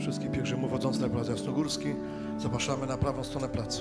Wszystkich pielgrzymów wodzących na Plac Jasnogórski zapraszamy na prawą stronę placu.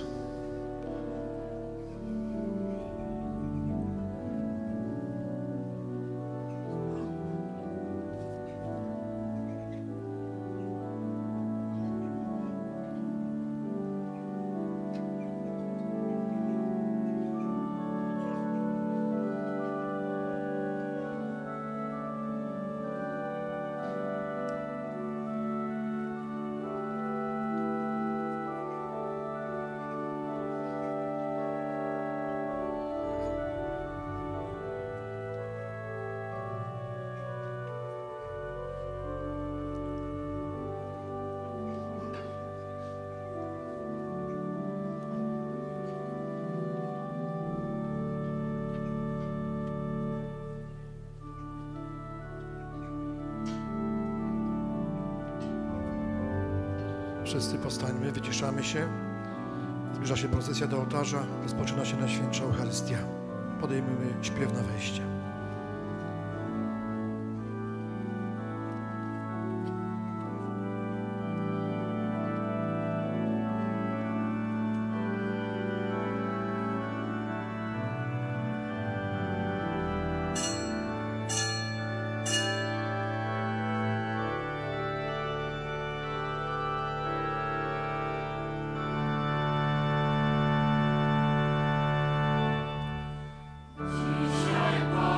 Wszyscy powstańmy, wyciszamy się. Zbliża się procesja do ołtarza, rozpoczyna się Najświętsza Eucharystia. Podejmujemy śpiew na wejście. Dzisiaj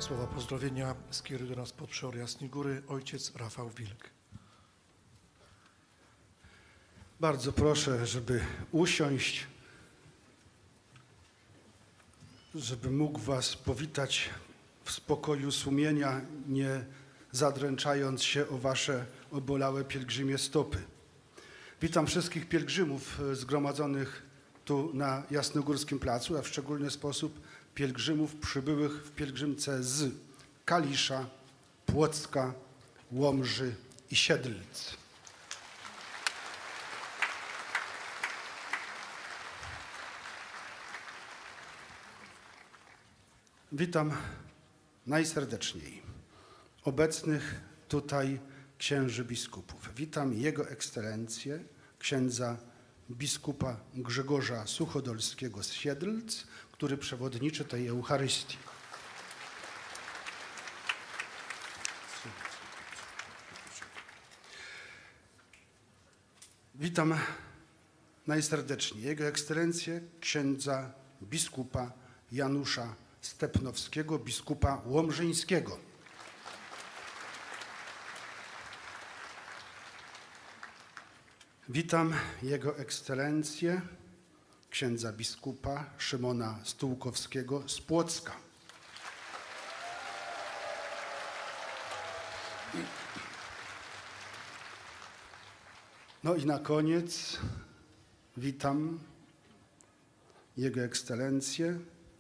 Słowa pozdrowienia skieruje do nas podprzeor Jasnej Góry ojciec Rafał Wilk. Bardzo proszę, żeby usiąść, żeby mógł was powitać w spokoju sumienia, nie zadręczając się o wasze obolałe pielgrzymie stopy. Witam wszystkich pielgrzymów zgromadzonych tu na Jasnogórskim Placu, a w szczególny sposób pielgrzymów przybyłych w pielgrzymce z Kalisza, Płocka, Łomży i Siedlc. Witam najserdeczniej obecnych tutaj księży biskupów. Witam Jego Ekscelencję, księdza biskupa Grzegorza Suchodolskiego z Siedlc, który przewodniczy tej Eucharystii. Witam najserdeczniej Jego Ekscelencję, księdza biskupa Janusza Stepnowskiego, biskupa łomżyńskiego. Witam Jego Ekscelencję, księdza biskupa Szymona Stułkowskiego z Płocka. No i na koniec witam Jego Ekscelencję,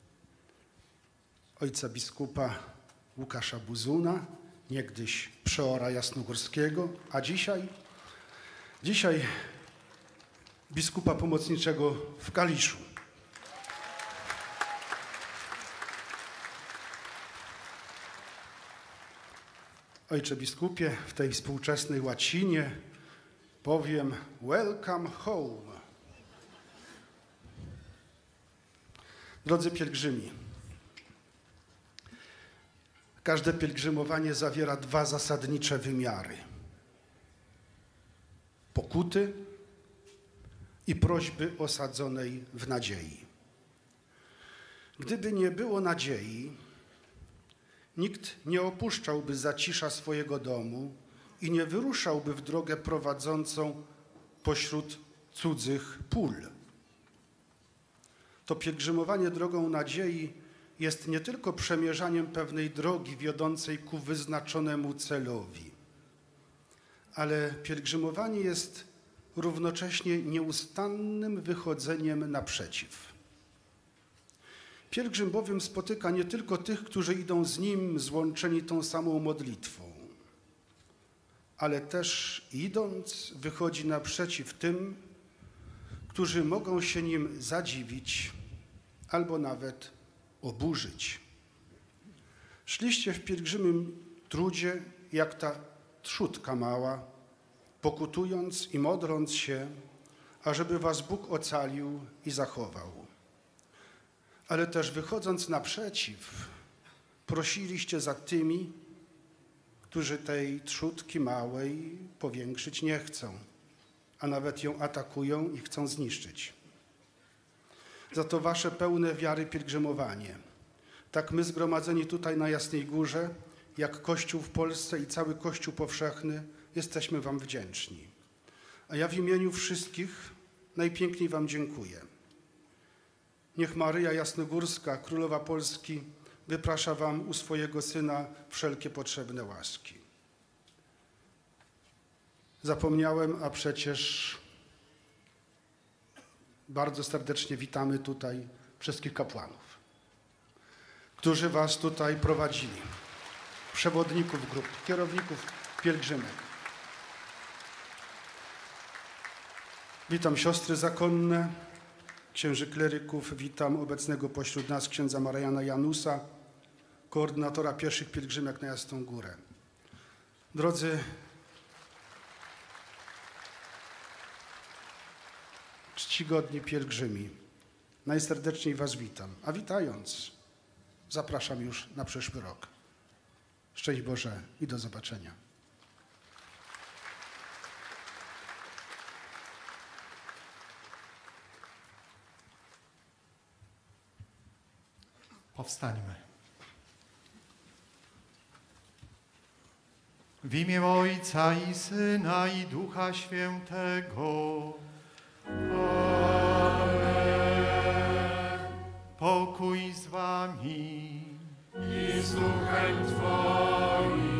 ojca biskupa Łukasza Buzuna, niegdyś przeora jasnogórskiego, a dzisiaj biskupa pomocniczego w Kaliszu. Ojcze biskupie, w tej współczesnej łacinie powiem welcome home. Drodzy pielgrzymi, każde pielgrzymowanie zawiera dwa zasadnicze wymiary: pokuty i prośby osadzonej w nadziei. Gdyby nie było nadziei, nikt nie opuszczałby zacisza swojego domu i nie wyruszałby w drogę prowadzącą pośród cudzych pól. To pielgrzymowanie drogą nadziei jest nie tylko przemierzaniem pewnej drogi wiodącej ku wyznaczonemu celowi, ale pielgrzymowanie jest równocześnie nieustannym wychodzeniem naprzeciw. Pielgrzym bowiem spotyka nie tylko tych, którzy idą z nim złączeni tą samą modlitwą, ale też idąc wychodzi naprzeciw tym, którzy mogą się nim zadziwić albo nawet oburzyć. Szliście w pielgrzymim trudzie jak ta trzutka mała, pokutując i modląc się, ażeby was Bóg ocalił i zachował. Ale też wychodząc naprzeciw, prosiliście za tymi, którzy tej trzutki małej powiększyć nie chcą, a nawet ją atakują i chcą zniszczyć. Za to wasze pełne wiary pielgrzymowanie, tak my zgromadzeni tutaj na Jasnej Górze, jak Kościół w Polsce i cały Kościół powszechny, jesteśmy wam wdzięczni. A ja w imieniu wszystkich najpiękniej wam dziękuję. Niech Maryja Jasnogórska, Królowa Polski, wyprasza wam u swojego Syna wszelkie potrzebne łaski. Zapomniałem, a przecież bardzo serdecznie witamy tutaj wszystkich kapłanów, którzy was tutaj prowadzili, przewodników grup, kierowników pielgrzymek. Witam siostry zakonne, księży kleryków, witam obecnego pośród nas księdza Mariana Janusa, koordynatora pieszych pielgrzymek na Jasną Górę. Drodzy czcigodni pielgrzymi, najserdeczniej was witam, a witając zapraszam już na przyszły rok. Szczęść Boże i do zobaczenia. Powstańmy. W imię Ojca i Syna i Ducha Świętego. Amen. Pokój z wami I z duchem Twoim.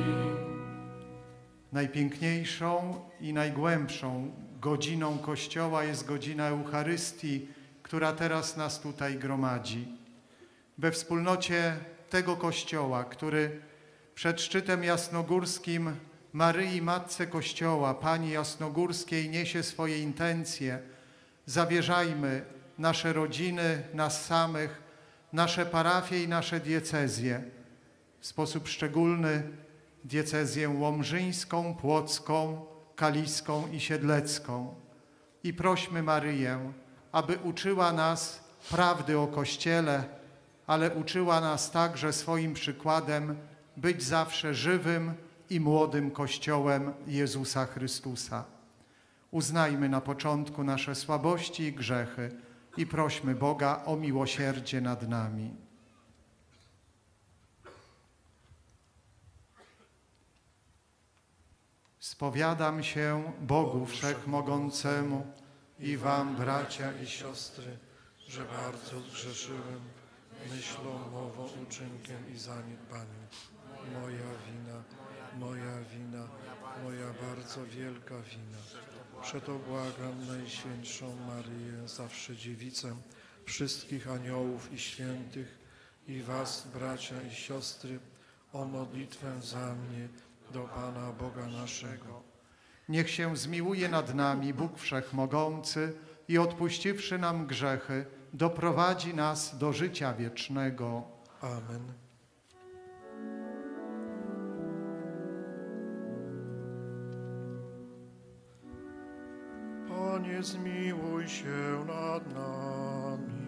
Najpiękniejszą i najgłębszą godziną Kościoła jest godzina Eucharystii, która teraz nas tutaj gromadzi. We wspólnocie tego Kościoła, który przed szczytem jasnogórskim Maryi, Matce Kościoła, Pani Jasnogórskiej, niesie swoje intencje, zawierzajmy nasze rodziny, nas samych, nasze parafie i nasze diecezje. W sposób szczególny diecezję łomżyńską, płocką, kaliską i siedlecką. I prośmy Maryję, aby uczyła nas prawdy o Kościele, ale uczyła nas także swoim przykładem być zawsze żywym i młodym Kościołem Jezusa Chrystusa. Uznajmy na początku nasze słabości i grzechy i prośmy Boga o miłosierdzie nad nami. Spowiadam się Bogu Wszechmogącemu i wam, bracia i siostry, że bardzo zgrzeszyłem myślą, mową, uczynkiem i zaniedbaniem. Moja wina, moja bardzo wielka wina. Przeto błagam Najświętszą Maryję, zawsze Dziewicę, wszystkich aniołów i świętych i was, bracia i siostry, o modlitwę za mnie do Pana Boga naszego. Niech się zmiłuje nad nami Bóg Wszechmogący i odpuściwszy nam grzechy, doprowadzi nas do życia wiecznego. Amen. Panie, zmiłuj się nad nami.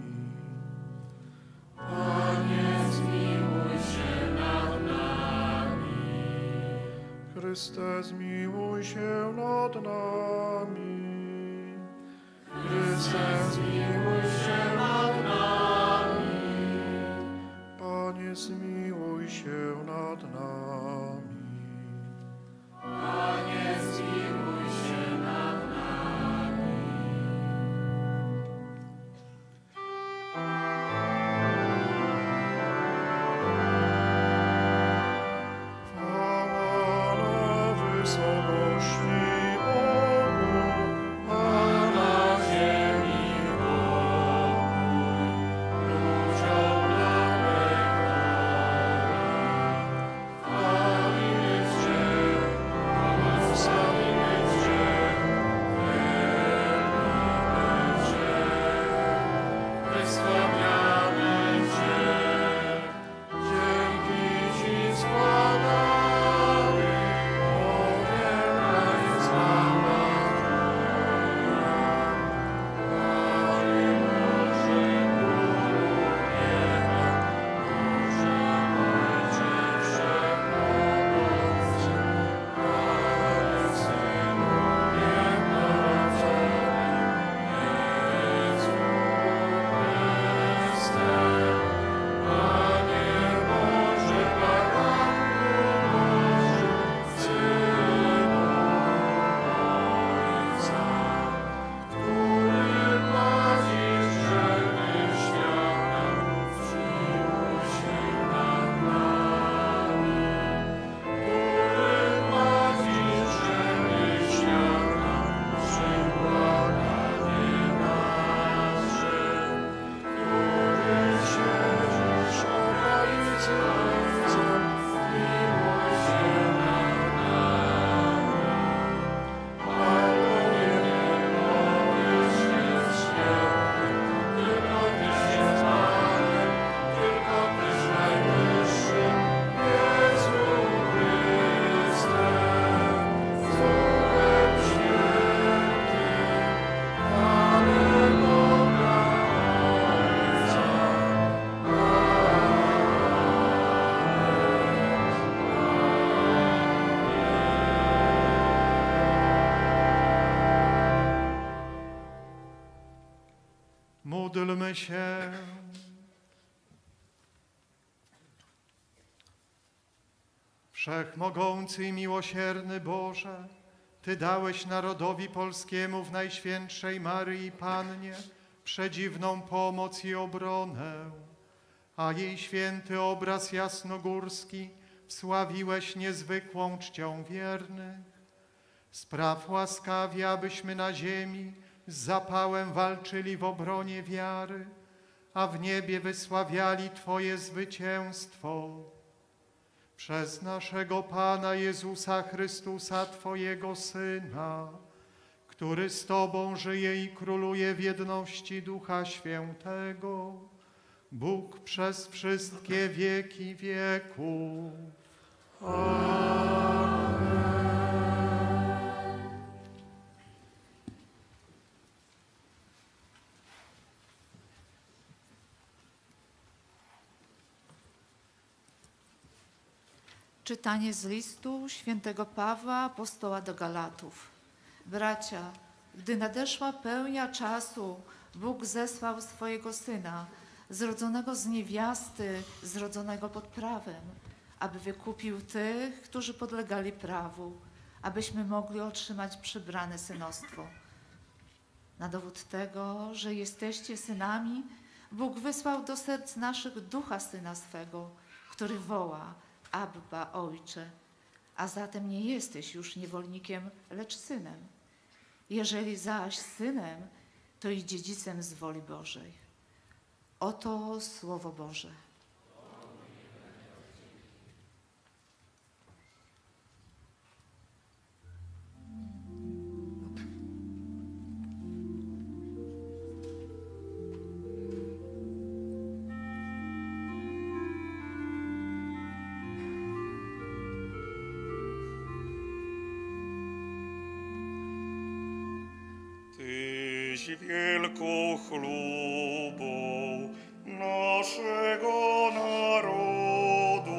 Panie, zmiłuj się nad nami. Chryste, zmiłuj się nad nami. Chryste, zmiłuj się nad nami. Panie, zmiłuj się nad nami. Panie, zmiłuj się nad nami. Chwała na wysokości Bogu, a na ziemi pokój ludziom damy chwałę. Błogosławimy Cię, wielbimy Cię, wysławiamy Cię. Dzięki Ci składamy, powierna jest nam natura. Panie Boże, Królu nieba, Boże Ojcze Wszechmogący, Panie Synu jednorodzonym, Jezu Chryste. Panie Boże, baranku Boży, Synu Ojca, który płacisz grzechy świata, zmiłuj się nad nami. Który płacisz grzechy świata, przebłaganie nasze. Który siedzisz o prawicy Ojca, miłuj się nad nami. Albowiem Tylko Tyś jest Panem, tylko Tyś Najwyższym, Jezu Chryste, z Duchem Świętym, Panem Boga Ojca. Módlmy się. Wszechmogący i miłosierny Boże, Ty dałeś narodowi polskiemu w Najświętszej Maryi Pannie przedziwną pomoc i obronę, a jej święty obraz jasnogórski wsławiłeś niezwykłą czcią wiernych. Spraw łaskawie, abyśmy na ziemi z zapałem walczyli w obronie wiary, a w niebie wysławiali Twoje zwycięstwo. Przez naszego Pana Jezusa Chrystusa, Twojego Syna, który z Tobą żyje i króluje w jedności Ducha Świętego, Bóg przez wszystkie wieki wieków. Czytanie z listu świętego Pawła, apostoła do Galatów. Bracia, gdy nadeszła pełnia czasu, Bóg zesłał swojego Syna, zrodzonego z niewiasty, zrodzonego pod prawem, aby wykupił tych, którzy podlegali prawu, abyśmy mogli otrzymać przybrane synostwo. Na dowód tego, że jesteście synami, Bóg wysłał do serc naszych Ducha Syna swego, który woła: Abba, Ojcze, a zatem nie jesteś już niewolnikiem, lecz synem. Jeżeli zaś synem, to i dziedzicem z woli Bożej. Oto Słowo Boże. Tyś wielką chlubą naszego narodu.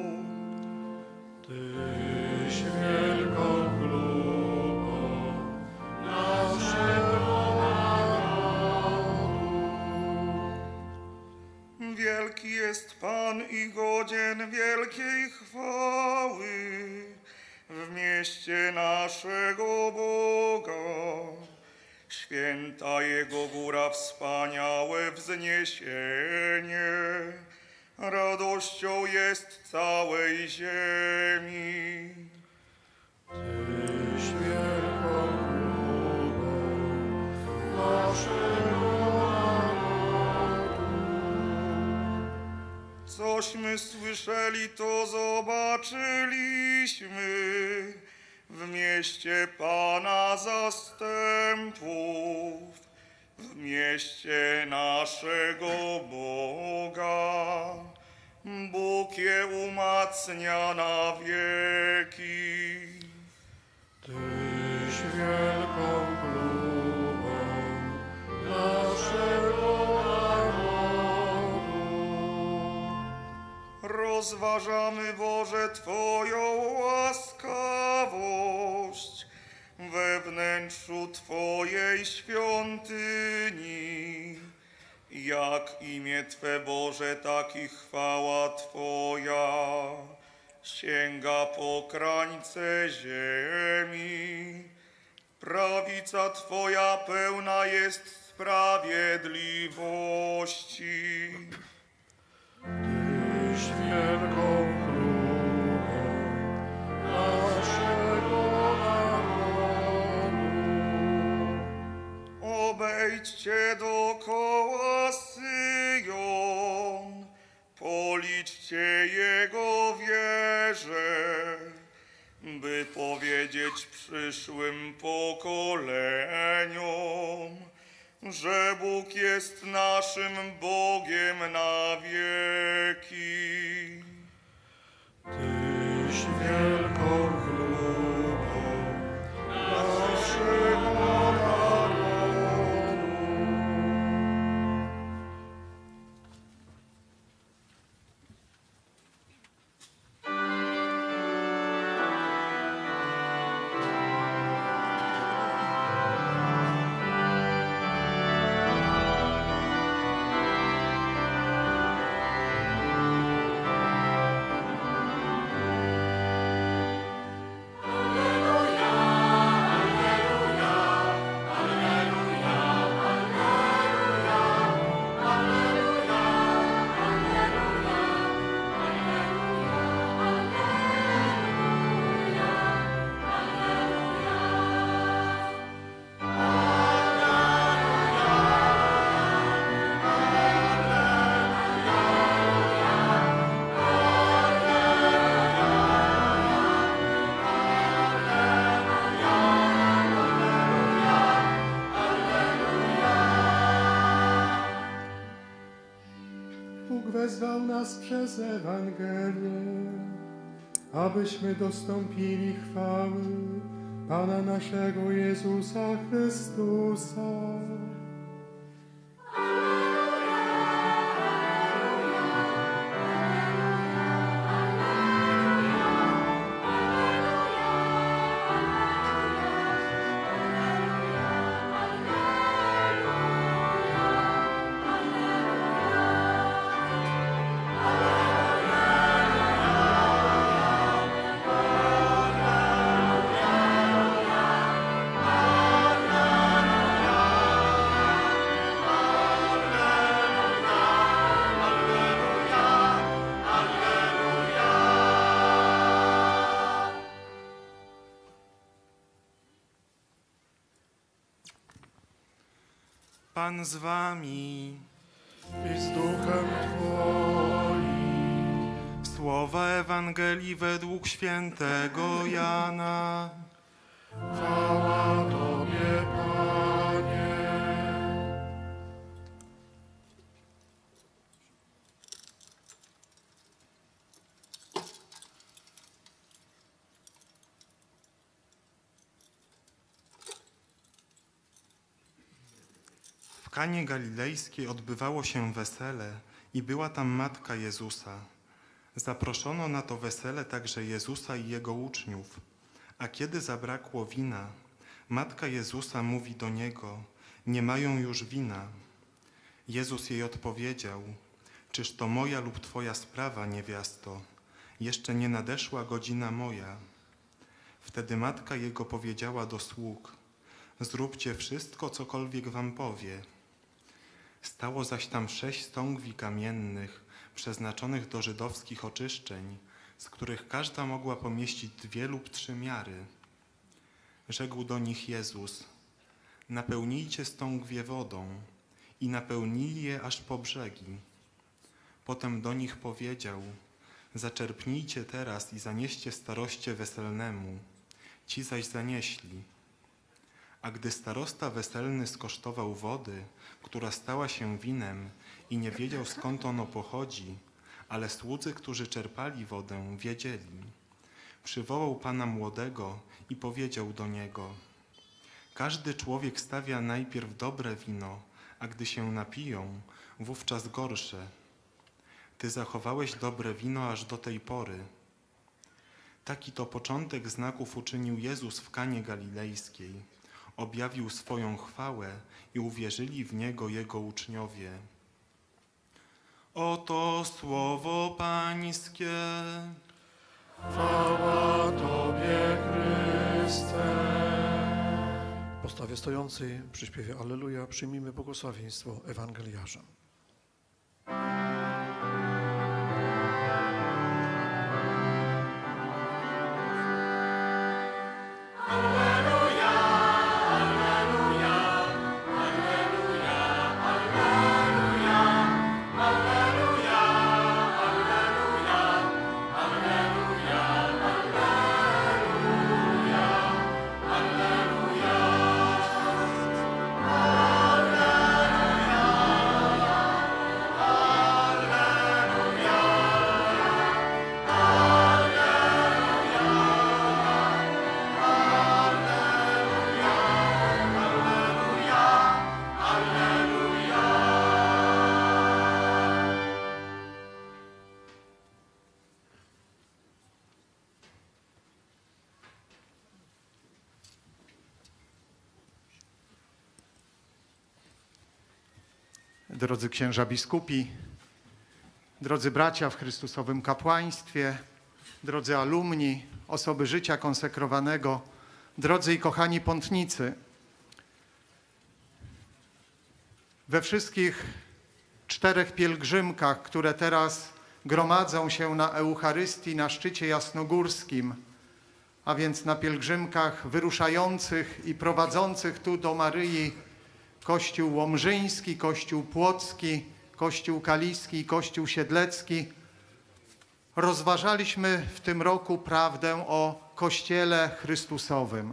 Tyś wielką chlubą naszego narodu. Wielki jest Pan i godzien wielkiej chwały w mieście naszego Boga. Święta Jego góra, wspaniałe wzniesienie, radością jest całej ziemi. Tyś wielką chlubą naszego narodu. Cośmy słyszeli, to zobaczyliśmy w mieście Pana zastępów, w mieście naszego Boga. Bóg je umacnia na wieki. Tyś wielką chlubą naszego narodu. Rozważamy, Boże, Twoją łaskawość we wnętrzu Twojej świątyni. Jak imię Twe, Boże, tak i chwała Twoja sięga po krańce ziemi. Prawica Twoja pełna jest sprawiedliwości. Tyś wielką chlubą naszego narodu. Obejdźcie dookoła Syjon, policzcie jego wieże, by powiedzieć przyszłym pokoleniom, że Bóg jest naszym Bogiem na wieki. Tyś wielką chlubą naszego narodu. wezwał nas przez Ewangelię, abyśmy dostąpili chwały Pana naszego Jezusa Chrystusa. Pan z wami. I z duchem Twoim. Słowa Ewangelii według świętego Jana. Chwała Tobie, Panie. W Kanie Galilejskiej odbywało się wesele i była tam matka Jezusa. Zaproszono na to wesele także Jezusa i Jego uczniów. A kiedy zabrakło wina, matka Jezusa mówi do Niego: nie mają już wina. Jezus jej odpowiedział: czyż to moja lub Twoja sprawa, niewiasto? Jeszcze nie nadeszła godzina moja. Wtedy matka Jego powiedziała do sług: zróbcie wszystko, cokolwiek wam powie. Stało zaś tam 6 stągwi kamiennych, przeznaczonych do żydowskich oczyszczeń, z których każda mogła pomieścić 2 lub 3 miary. Rzekł do nich Jezus: napełnijcie stągwie wodą. I napełnili je aż po brzegi. Potem do nich powiedział: zaczerpnijcie teraz i zanieście staroście weselnemu. Ci zaś zanieśli. A gdy starosta weselny skosztował wody, która stała się winem i nie wiedział, skąd ono pochodzi, ale słudzy, którzy czerpali wodę, wiedzieli, przywołał pana młodego i powiedział do niego: każdy człowiek stawia najpierw dobre wino, a gdy się napiją, wówczas gorsze. Ty zachowałeś dobre wino aż do tej pory. Taki to początek znaków uczynił Jezus w Kanie Galilejskiej. Objawił swoją chwałę i uwierzyli w Niego Jego uczniowie. Oto słowo Pańskie. Chwała Tobie, Chryste. W postawie stojącej przy śpiewie Alleluja przyjmijmy błogosławieństwo ewangeliarza. Drodzy księża biskupi, drodzy bracia w Chrystusowym kapłaństwie, drodzy alumni, osoby życia konsekrowanego, drodzy i kochani pątnicy. We wszystkich 4 pielgrzymkach, które teraz gromadzą się na Eucharystii na szczycie jasnogórskim, a więc na pielgrzymkach wyruszających i prowadzących tu do Maryi Kościół Łomżyński, Kościół Płocki, Kościół Kaliski i Kościół Siedlecki, rozważaliśmy w tym roku prawdę o Kościele Chrystusowym.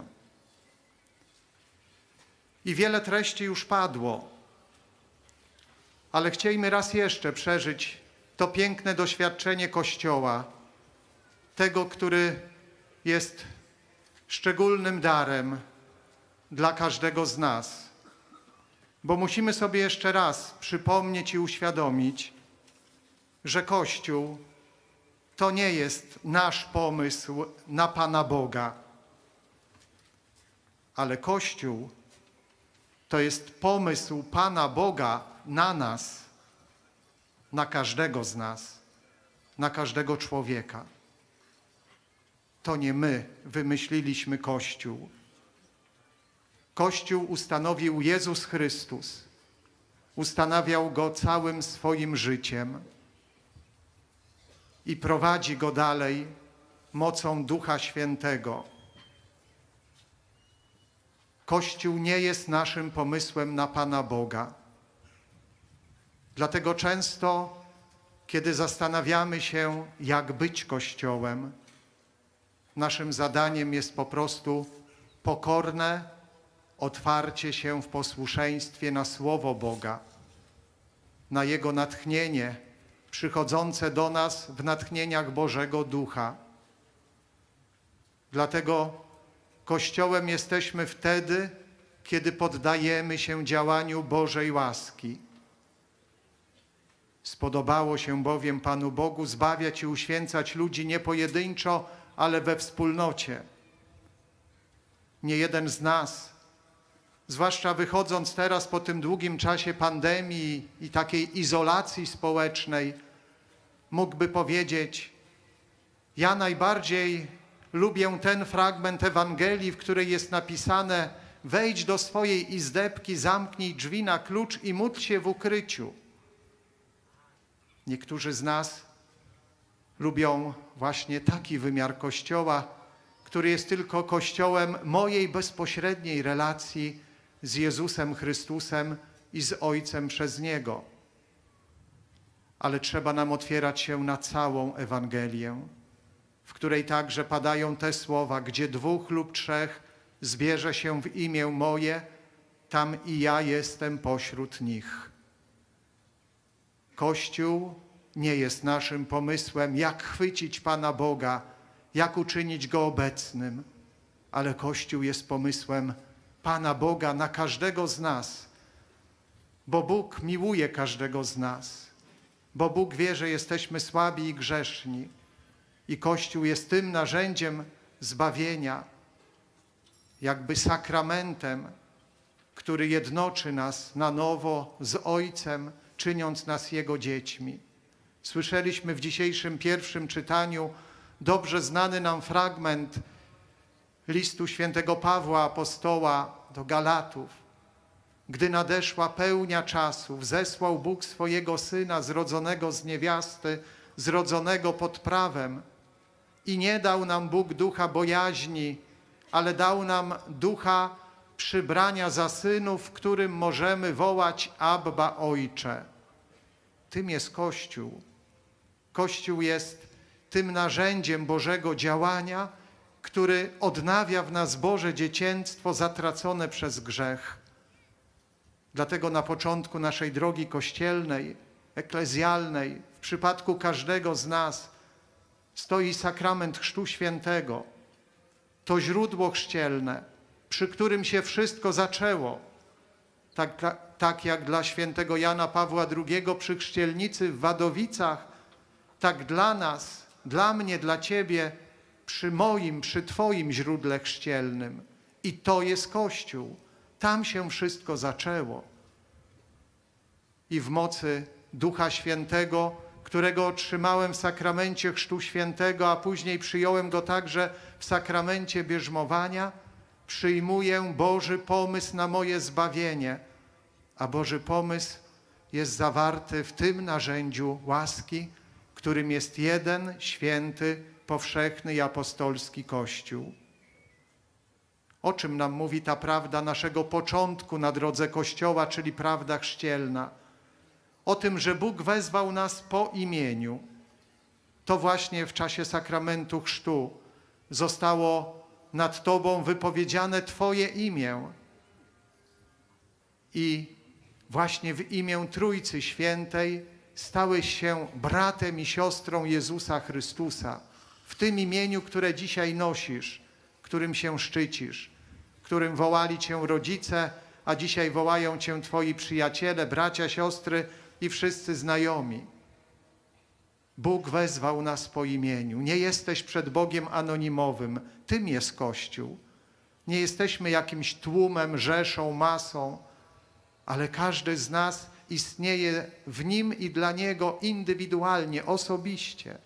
I wiele treści już padło, ale chcielibyśmy raz jeszcze przeżyć to piękne doświadczenie Kościoła, tego, który jest szczególnym darem dla każdego z nas. Bo musimy sobie jeszcze raz przypomnieć i uświadomić, że Kościół to nie jest nasz pomysł na Pana Boga, ale Kościół to jest pomysł Pana Boga na nas, na każdego z nas, na każdego człowieka. To nie my wymyśliliśmy Kościół. Kościół ustanowił Jezus Chrystus. Ustanawiał go całym swoim życiem i prowadzi go dalej mocą Ducha Świętego. Kościół nie jest naszym pomysłem na Pana Boga. Dlatego często, kiedy zastanawiamy się, jak być Kościołem, naszym zadaniem jest po prostu pokorne otwarcie się w posłuszeństwie na Słowo Boga, na Jego natchnienie przychodzące do nas w natchnieniach Bożego Ducha. Dlatego Kościołem jesteśmy wtedy, kiedy poddajemy się działaniu Bożej łaski. Spodobało się bowiem Panu Bogu zbawiać i uświęcać ludzi nie pojedynczo, ale we wspólnocie. Nie jeden z nas, zwłaszcza wychodząc teraz po tym długim czasie pandemii i takiej izolacji społecznej, mógłby powiedzieć: ja najbardziej lubię ten fragment Ewangelii, w której jest napisane: wejdź do swojej izdebki, zamknij drzwi na klucz i módl się w ukryciu. Niektórzy z nas lubią właśnie taki wymiar Kościoła, który jest tylko Kościołem mojej bezpośredniej relacji z Jezusem Chrystusem i z Ojcem przez Niego. Ale trzeba nam otwierać się na całą Ewangelię, w której także padają te słowa: gdzie 2 lub 3 zbierze się w imię moje, tam i ja jestem pośród nich. Kościół nie jest naszym pomysłem, jak chwycić Pana Boga, jak uczynić Go obecnym, ale Kościół jest pomysłem Pana Boga na każdego z nas, bo Bóg miłuje każdego z nas, bo Bóg wie, że jesteśmy słabi i grzeszni i Kościół jest tym narzędziem zbawienia, jakby sakramentem, który jednoczy nas na nowo z Ojcem, czyniąc nas Jego dziećmi. Słyszeliśmy w dzisiejszym pierwszym czytaniu dobrze znany nam fragment listu świętego Pawła apostoła do Galatów. Gdy nadeszła pełnia czasów, zesłał Bóg swojego Syna, zrodzonego z niewiasty, zrodzonego pod prawem, i nie dał nam Bóg ducha bojaźni, ale dał nam ducha przybrania za synów, w którym możemy wołać: Abba, Ojcze. Tym jest Kościół. Kościół jest tym narzędziem Bożego działania, który odnawia w nas Boże dziecięctwo zatracone przez grzech. Dlatego na początku naszej drogi kościelnej, eklezjalnej, w przypadku każdego z nas stoi sakrament Chrztu Świętego. To źródło chrzcielne, przy którym się wszystko zaczęło. Tak jak dla świętego Jana Pawła II przy chrzcielnicy w Wadowicach, tak dla nas, dla mnie, dla Ciebie, przy Twoim źródle chrzcielnym. I to jest Kościół. Tam się wszystko zaczęło. I w mocy Ducha Świętego, którego otrzymałem w sakramencie Chrztu Świętego, a później przyjąłem go także w sakramencie bierzmowania, przyjmuję Boży pomysł na moje zbawienie. A Boży pomysł jest zawarty w tym narzędziu łaski, którym jest jeden, święty, powszechny i apostolski Kościół. O czym nam mówi ta prawda naszego początku na drodze Kościoła, czyli prawda chrzcielna? O tym, że Bóg wezwał nas po imieniu. To właśnie w czasie sakramentu chrztu zostało nad Tobą wypowiedziane Twoje imię. I właśnie w imię Trójcy Świętej stałeś się bratem i siostrą Jezusa Chrystusa. W tym imieniu, które dzisiaj nosisz, którym się szczycisz, którym wołali cię rodzice, a dzisiaj wołają cię twoi przyjaciele, bracia, siostry i wszyscy znajomi. Bóg wezwał nas po imieniu. Nie jesteś przed Bogiem anonimowym. Tym jest Kościół. Nie jesteśmy jakimś tłumem, rzeszą, masą, ale każdy z nas istnieje w Nim i dla Niego indywidualnie, osobiście.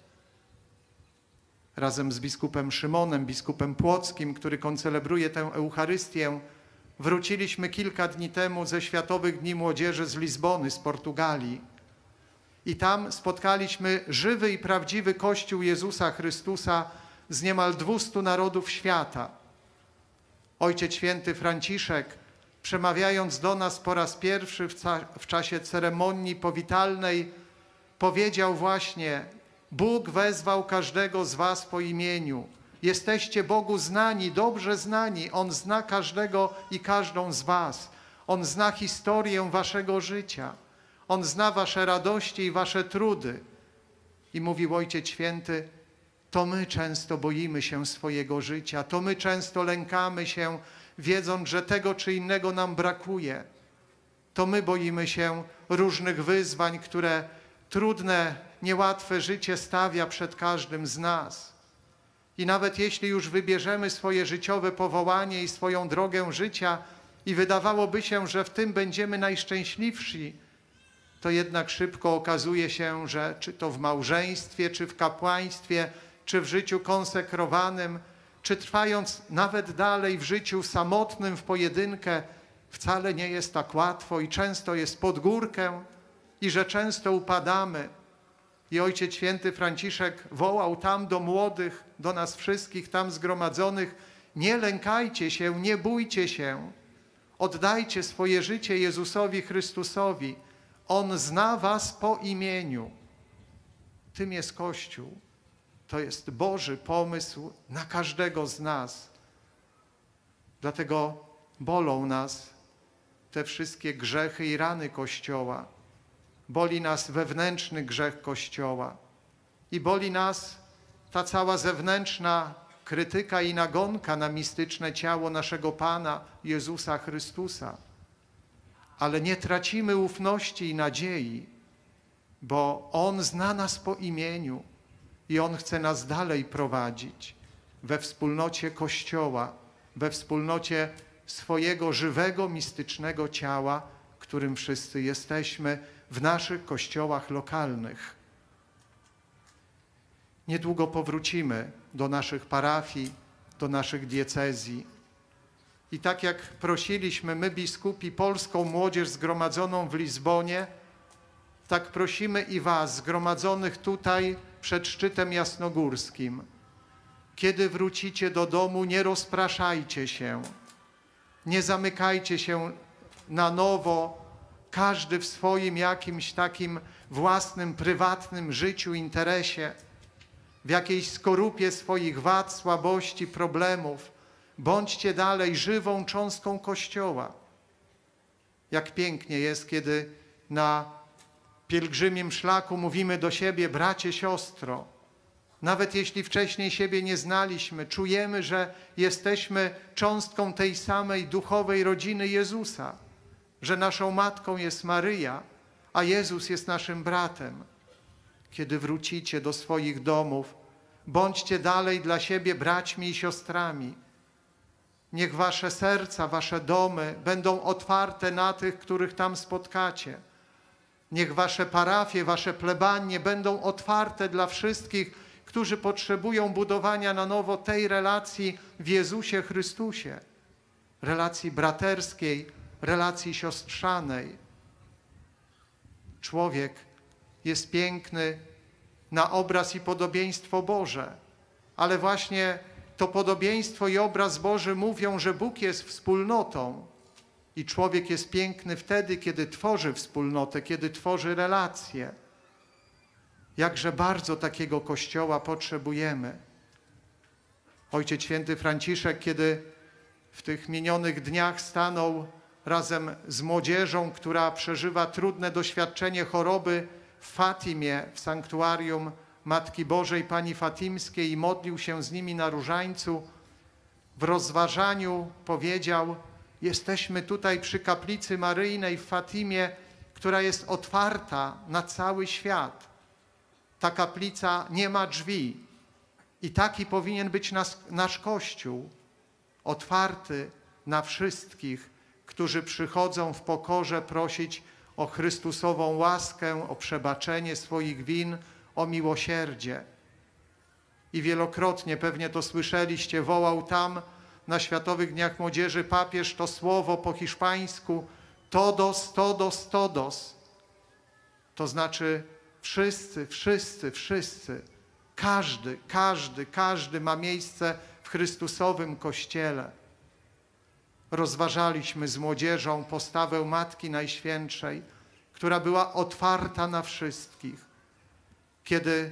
Razem z biskupem Szymonem, biskupem Płockim, który koncelebruje tę Eucharystię, wróciliśmy kilka dni temu ze Światowych Dni Młodzieży z Lizbony, z Portugalii. I tam spotkaliśmy żywy i prawdziwy Kościół Jezusa Chrystusa z niemal 200 narodów świata. Ojciec Święty Franciszek, przemawiając do nas po raz pierwszy w czasie ceremonii powitalnej, powiedział właśnie: Bóg wezwał każdego z was po imieniu. Jesteście Bogu znani, dobrze znani. On zna każdego i każdą z was. On zna historię waszego życia. On zna wasze radości i wasze trudy. I mówił Ojciec Święty, to my często boimy się swojego życia, to my często lękamy się, wiedząc, że tego czy innego nam brakuje. To my boimy się różnych wyzwań, które trudne, niełatwe życie stawia przed każdym z nas. I nawet jeśli już wybierzemy swoje życiowe powołanie i swoją drogę życia i wydawałoby się, że w tym będziemy najszczęśliwsi, to jednak szybko okazuje się, że czy to w małżeństwie, czy w kapłaństwie, czy w życiu konsekrowanym, czy trwając nawet dalej w życiu samotnym, w pojedynkę, wcale nie jest tak łatwo i często jest pod górkę i że często upadamy. I Ojciec Święty Franciszek wołał tam do młodych, do nas wszystkich tam zgromadzonych: nie lękajcie się, nie bójcie się, oddajcie swoje życie Jezusowi Chrystusowi. On zna was po imieniu. Tym jest Kościół. To jest Boży pomysł na każdego z nas. Dlatego bolą nas te wszystkie grzechy i rany Kościoła. Boli nas wewnętrzny grzech Kościoła. I boli nas ta cała zewnętrzna krytyka i nagonka na mistyczne ciało naszego Pana Jezusa Chrystusa. Ale nie tracimy ufności i nadziei, bo On zna nas po imieniu i On chce nas dalej prowadzić we wspólnocie Kościoła, we wspólnocie swojego żywego, mistycznego ciała, którym wszyscy jesteśmy w naszych kościołach lokalnych. Niedługo powrócimy do naszych parafii, do naszych diecezji. I tak jak prosiliśmy my, biskupi, polską młodzież zgromadzoną w Lizbonie, tak prosimy i was, zgromadzonych tutaj przed szczytem jasnogórskim. Kiedy wrócicie do domu, nie rozpraszajcie się, nie zamykajcie się na nowo, każdy w swoim jakimś takim własnym, prywatnym życiu, interesie, w jakiejś skorupie swoich wad, słabości, problemów. Bądźcie dalej żywą cząstką Kościoła. Jak pięknie jest, kiedy na pielgrzymim szlaku mówimy do siebie: bracie, siostro. Nawet jeśli wcześniej siebie nie znaliśmy, czujemy, że jesteśmy cząstką tej samej duchowej rodziny Jezusa, że naszą matką jest Maryja, a Jezus jest naszym bratem. Kiedy wrócicie do swoich domów, bądźcie dalej dla siebie braćmi i siostrami. Niech wasze serca, wasze domy będą otwarte na tych, których tam spotkacie. Niech wasze parafie, wasze plebanie będą otwarte dla wszystkich, którzy potrzebują budowania na nowo tej relacji w Jezusie Chrystusie. Relacji braterskiej, relacji siostrzanej. Człowiek jest piękny na obraz i podobieństwo Boże, ale właśnie to podobieństwo i obraz Boży mówią, że Bóg jest wspólnotą i człowiek jest piękny wtedy, kiedy tworzy wspólnotę, kiedy tworzy relacje. Jakże bardzo takiego Kościoła potrzebujemy. Ojciec Święty Franciszek, kiedy w tych minionych dniach stanął razem z młodzieżą, która przeżywa trudne doświadczenie choroby w Fatimie, w sanktuarium Matki Bożej Pani Fatimskiej i modlił się z nimi na różańcu, w rozważaniu powiedział: jesteśmy tutaj przy kaplicy Maryjnej w Fatimie, która jest otwarta na cały świat. Ta kaplica nie ma drzwi i taki powinien być nasz Kościół, otwarty na wszystkich, którzy przychodzą w pokorze prosić o Chrystusową łaskę, o przebaczenie swoich win, o miłosierdzie. I wielokrotnie, pewnie to słyszeliście, wołał tam na Światowych Dniach Młodzieży papież to słowo po hiszpańsku todos, todos, todos. To znaczy wszyscy, wszyscy, wszyscy. Każdy, każdy, każdy ma miejsce w Chrystusowym Kościele. Rozważaliśmy z młodzieżą postawę Matki Najświętszej, która była otwarta na wszystkich. Kiedy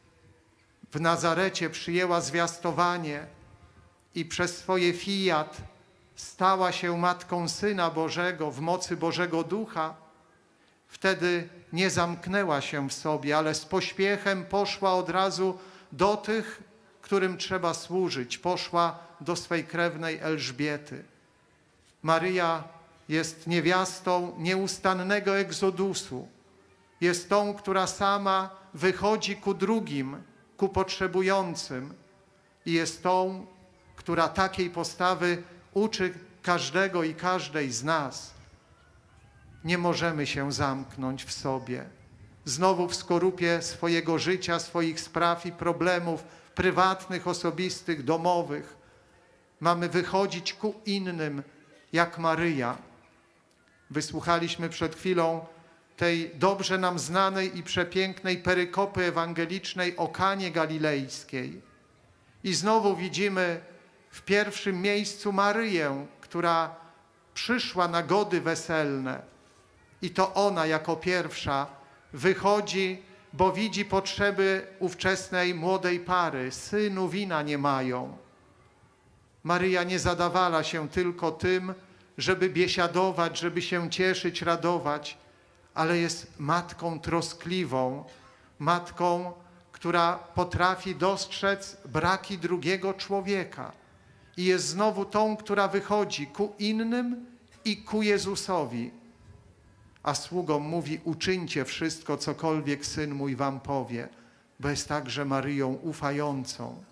w Nazarecie przyjęła zwiastowanie i przez swoje fiat stała się Matką Syna Bożego w mocy Bożego Ducha, wtedy nie zamknęła się w sobie, ale z pośpiechem poszła od razu do tych, którym trzeba służyć. Poszła do swej krewnej Elżbiety. Maryja jest niewiastą nieustannego egzodusu. Jest tą, która sama wychodzi ku drugim, ku potrzebującym i jest tą, która takiej postawy uczy każdego i każdej z nas. Nie możemy się zamknąć w sobie, znowu w skorupie swojego życia, swoich spraw i problemów prywatnych, osobistych, domowych. Mamy wychodzić ku innym, jak Maryja. Wysłuchaliśmy przed chwilą tej dobrze nam znanej i przepięknej perykopy ewangelicznej o Kanie Galilejskiej. I znowu widzimy w pierwszym miejscu Maryję, która przyszła na gody weselne. I to ona jako pierwsza wychodzi, bo widzi potrzeby ówczesnej młodej pary. Synu, wina nie mają. Maryja nie zadawala się tylko tym, żeby biesiadować, żeby się cieszyć, radować, ale jest matką troskliwą, matką, która potrafi dostrzec braki drugiego człowieka. I jest znowu tą, która wychodzi ku innym i ku Jezusowi. A sługom mówi: uczyńcie wszystko, cokolwiek Syn mój wam powie, bo jest także Maryją ufającą.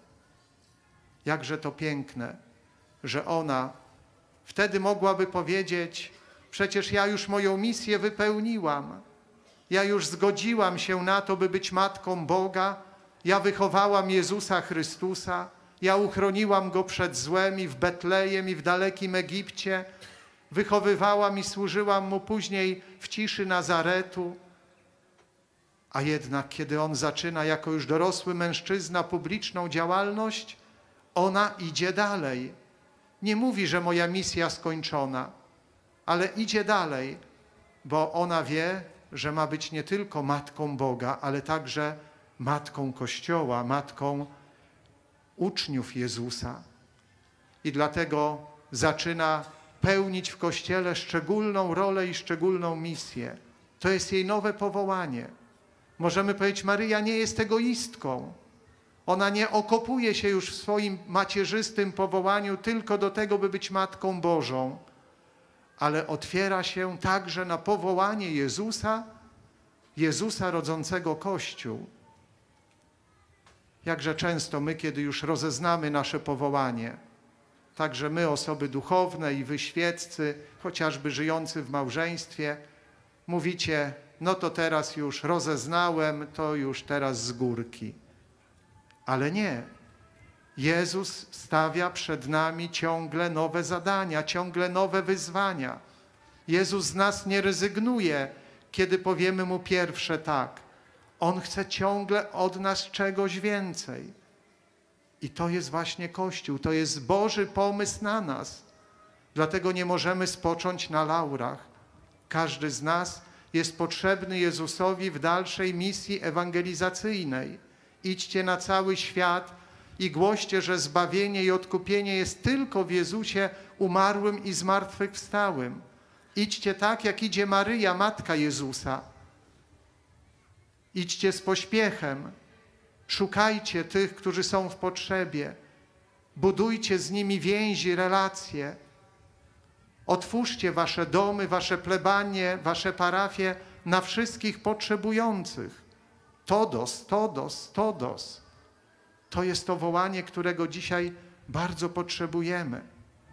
Jakże to piękne, że ona wtedy mogłaby powiedzieć: przecież ja już moją misję wypełniłam. Ja już zgodziłam się na to, by być matką Boga. Ja wychowałam Jezusa Chrystusa. Ja uchroniłam Go przed złem i w Betlejem, i w dalekim Egipcie. Wychowywałam i służyłam Mu później w ciszy Nazaretu. A jednak, kiedy On zaczyna jako już dorosły mężczyzna publiczną działalność, ona idzie dalej. Nie mówi, że moja misja skończona, ale idzie dalej, bo ona wie, że ma być nie tylko matką Boga, ale także matką Kościoła, matką uczniów Jezusa. I dlatego zaczyna pełnić w Kościele szczególną rolę i szczególną misję. To jest jej nowe powołanie. Możemy powiedzieć, Maryja nie jest egoistką. Ona nie okopuje się już w swoim macierzystym powołaniu tylko do tego, by być Matką Bożą, ale otwiera się także na powołanie Jezusa rodzącego Kościół. Jakże często my, kiedy już rozeznamy nasze powołanie, także my, osoby duchowne i wy świeccy, chociażby żyjący w małżeństwie, mówicie, no to teraz już rozeznałem, to już teraz z górki. Ale nie. Jezus stawia przed nami ciągle nowe zadania, ciągle nowe wyzwania. Jezus z nas nie rezygnuje, kiedy powiemy Mu pierwsze tak. On chce ciągle od nas czegoś więcej. I to jest właśnie Kościół, to jest Boży pomysł na nas. Dlatego nie możemy spocząć na laurach. Każdy z nas jest potrzebny Jezusowi w dalszej misji ewangelizacyjnej. Idźcie na cały świat i głoście, że zbawienie i odkupienie jest tylko w Jezusie umarłym i zmartwychwstałym. Idźcie tak, jak idzie Maryja, Matka Jezusa. Idźcie z pośpiechem, szukajcie tych, którzy są w potrzebie, budujcie z nimi więzi, relacje. Otwórzcie wasze domy, wasze plebanie, wasze parafie na wszystkich potrzebujących. Todos, todos, todos. To jest to wołanie, którego dzisiaj bardzo potrzebujemy.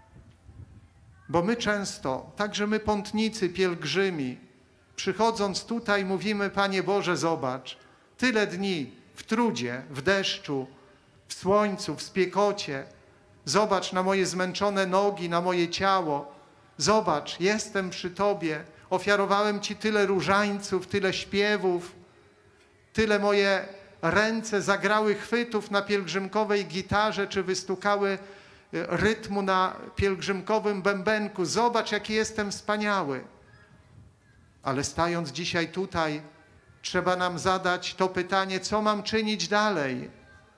Bo my często, także my pątnicy, pielgrzymi, przychodząc tutaj mówimy: Panie Boże, zobacz, tyle dni w trudzie, w deszczu, w słońcu, w spiekocie. Zobacz na moje zmęczone nogi, na moje ciało. Zobacz, jestem przy Tobie. Ofiarowałem Ci tyle różańców, tyle śpiewów, tyle moje ręce zagrały chwytów na pielgrzymkowej gitarze, czy wystukały rytmu na pielgrzymkowym bębenku. Zobacz, jaki jestem wspaniały. Ale stając dzisiaj tutaj, trzeba nam zadać to pytanie, co mam czynić dalej?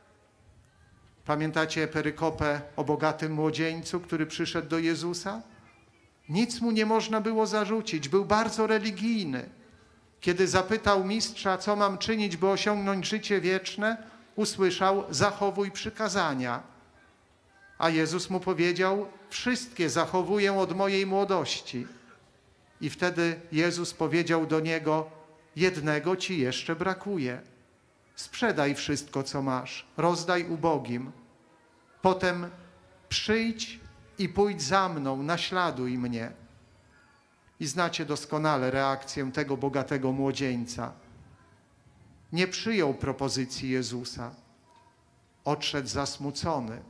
Pamiętacie perykopę o bogatym młodzieńcu, który przyszedł do Jezusa? Nic mu nie można było zarzucić, był bardzo religijny. Kiedy zapytał mistrza, co mam czynić, by osiągnąć życie wieczne, usłyszał: zachowuj przykazania. A Jezus mu powiedział: wszystkie zachowuję od mojej młodości. I wtedy Jezus powiedział do niego: jednego ci jeszcze brakuje. Sprzedaj wszystko, co masz, rozdaj ubogim. Potem przyjdź i pójdź za mną, naśladuj mnie. I znacie doskonale reakcję tego bogatego młodzieńca. Nie przyjął propozycji Jezusa. Odszedł zasmucony.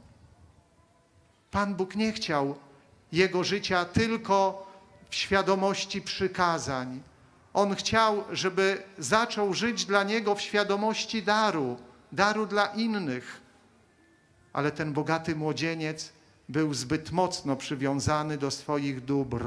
Pan Bóg nie chciał jego życia tylko w świadomości przykazań. On chciał, żeby zaczął żyć dla niego w świadomości daru dla innych. Ale ten bogaty młodzieniec był zbyt mocno przywiązany do swoich dóbr.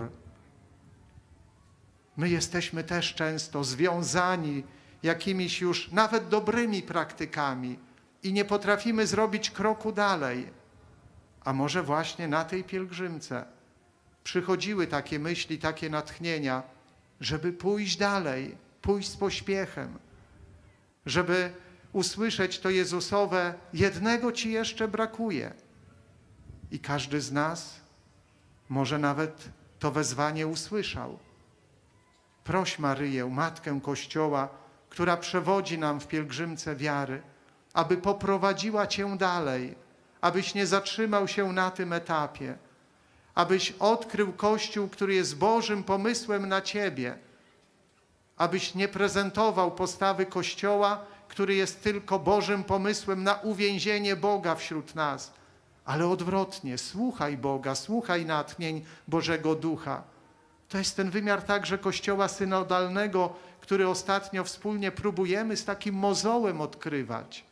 My jesteśmy też często związani jakimiś już nawet dobrymi praktykami i nie potrafimy zrobić kroku dalej. A może właśnie na tej pielgrzymce przychodziły takie myśli, takie natchnienia, żeby pójść dalej, pójść z pośpiechem, żeby usłyszeć to Jezusowe: jednego ci jeszcze brakuje. I każdy z nas może nawet to wezwanie usłyszał. Proś Maryję, Matkę Kościoła, która przewodzi nam w pielgrzymce wiary, aby poprowadziła cię dalej, abyś nie zatrzymał się na tym etapie, abyś odkrył Kościół, który jest Bożym pomysłem na ciebie, abyś nie prezentował postawy Kościoła, który jest tylko Bożym pomysłem na uwięzienie Boga wśród nas, ale odwrotnie, słuchaj Boga, słuchaj natchnień Bożego Ducha. To jest ten wymiar także Kościoła synodalnego, który ostatnio wspólnie próbujemy z takim mozołem odkrywać.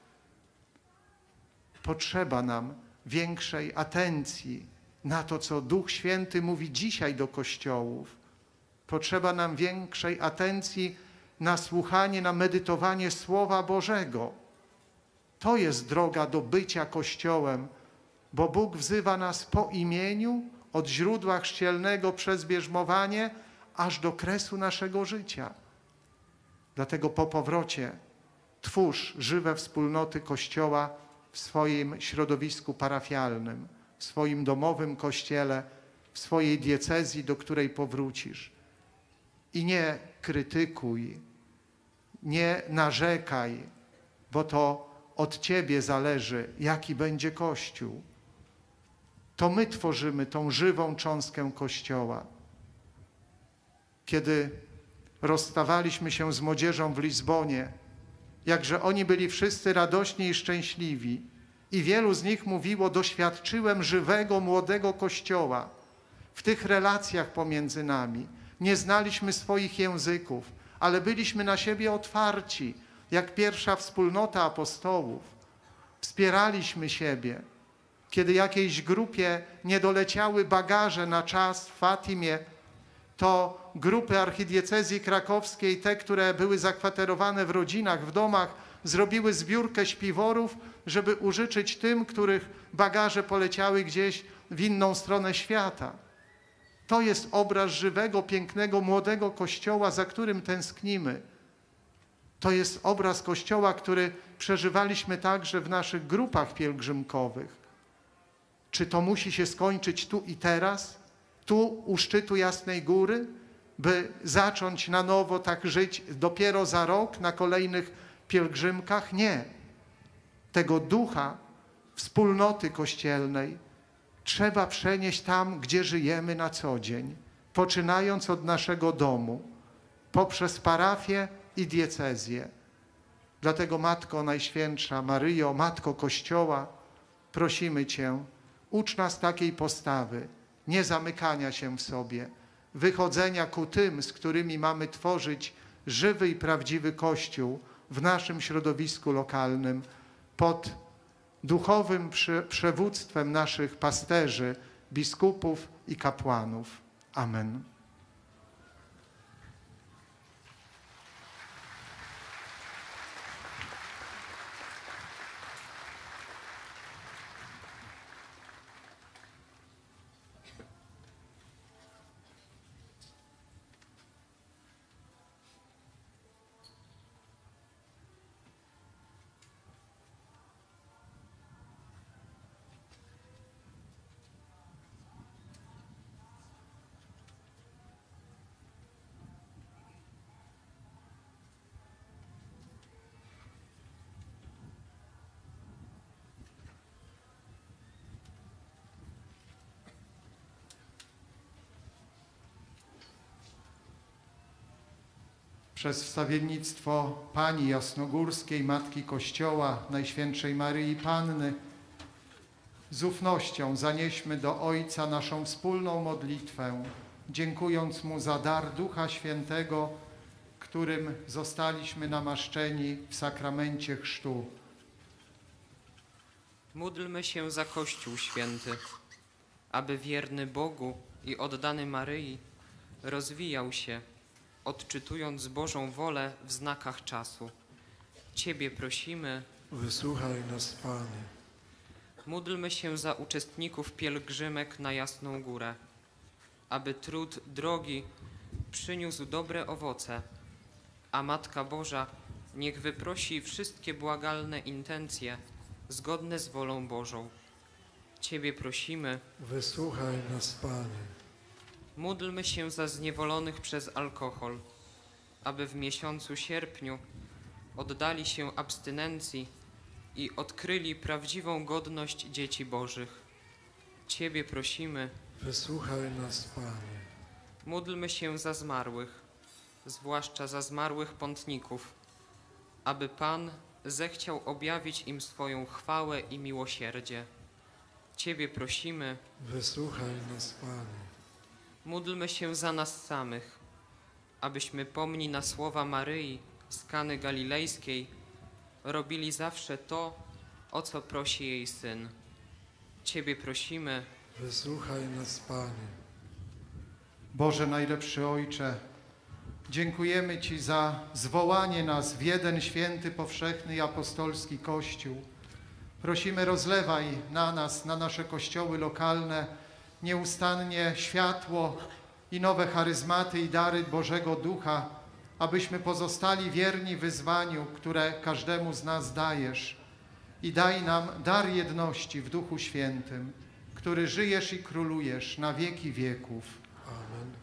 Potrzeba nam większej atencji na to, co Duch Święty mówi dzisiaj do kościołów. Potrzeba nam większej atencji na słuchanie, na medytowanie Słowa Bożego. To jest droga do bycia Kościołem, bo Bóg wzywa nas po imieniu, od źródła chrzcielnego przez bierzmowanie, aż do kresu naszego życia. Dlatego po powrocie twórz żywe wspólnoty Kościoła w swoim środowisku parafialnym, w swoim domowym kościele, w swojej diecezji, do której powrócisz. I nie krytykuj, nie narzekaj, bo to od ciebie zależy, jaki będzie Kościół. To my tworzymy tą żywą cząstkę Kościoła. Kiedy rozstawaliśmy się z młodzieżą w Lizbonie, jakże oni byli wszyscy radośni i szczęśliwi i wielu z nich mówiło: doświadczyłem żywego, młodego Kościoła. W tych relacjach pomiędzy nami nie znaliśmy swoich języków, ale byliśmy na siebie otwarci, jak pierwsza wspólnota apostołów. Wspieraliśmy siebie. Kiedy jakiejś grupie nie doleciały bagaże na czas w Fatimie, to grupy archidiecezji krakowskiej, te, które były zakwaterowane w rodzinach, w domach, zrobiły zbiórkę śpiworów, żeby użyczyć tym, których bagaże poleciały gdzieś w inną stronę świata. To jest obraz żywego, pięknego, młodego Kościoła, za którym tęsknimy. To jest obraz Kościoła, który przeżywaliśmy także w naszych grupach pielgrzymkowych. Czy to musi się skończyć tu i teraz, tu u szczytu Jasnej Góry, by zacząć na nowo tak żyć dopiero za rok na kolejnych pielgrzymkach? Nie. Tego ducha wspólnoty kościelnej trzeba przenieść tam, gdzie żyjemy na co dzień, poczynając od naszego domu, poprzez parafię i diecezję. Dlatego Matko Najświętsza Maryjo, Matko Kościoła, prosimy Cię, ucz nas takiej postawy, nie zamykania się w sobie, wychodzenia ku tym, z którymi mamy tworzyć żywy i prawdziwy Kościół w naszym środowisku lokalnym, pod duchowym przewództwem naszych pasterzy, biskupów i kapłanów. Amen. Przez wstawiennictwo Pani Jasnogórskiej, Matki Kościoła, Najświętszej Maryi Panny, z ufnością zanieśmy do Ojca naszą wspólną modlitwę, dziękując Mu za dar Ducha Świętego, którym zostaliśmy namaszczeni w sakramencie chrztu. Módlmy się za Kościół Święty, aby wierny Bogu i oddany Maryi rozwijał się, odczytując Bożą wolę w znakach czasu. Ciebie prosimy. Wysłuchaj nas, Panie. Módlmy się za uczestników pielgrzymek na Jasną Górę, aby trud drogi przyniósł dobre owoce, a Matka Boża niech wyprosi wszystkie błagalne intencje zgodne z wolą Bożą. Ciebie prosimy. Wysłuchaj nas, Panie. Módlmy się za zniewolonych przez alkohol, aby w miesiącu sierpniu oddali się abstynencji i odkryli prawdziwą godność dzieci Bożych. Ciebie prosimy. Wysłuchaj nas, Panie. Módlmy się za zmarłych, zwłaszcza za zmarłych pątników, aby Pan zechciał objawić im swoją chwałę i miłosierdzie. Ciebie prosimy. Wysłuchaj nas, Panie. Módlmy się za nas samych, abyśmy pomni na słowa Maryi z Kany Galilejskiej robili zawsze to, o co prosi jej Syn. Ciebie prosimy. Wysłuchaj nas, Panie. Boże najlepszy Ojcze, dziękujemy Ci za zwołanie nas w jeden święty, powszechny i apostolski Kościół. Prosimy, rozlewaj na nas, na nasze kościoły lokalne, nieustannie światło i nowe charyzmaty i dary Bożego Ducha, abyśmy pozostali wierni wyzwaniu, które każdemu z nas dajesz. I daj nam dar jedności w Duchu Świętym, który żyjesz i królujesz na wieki wieków. Amen.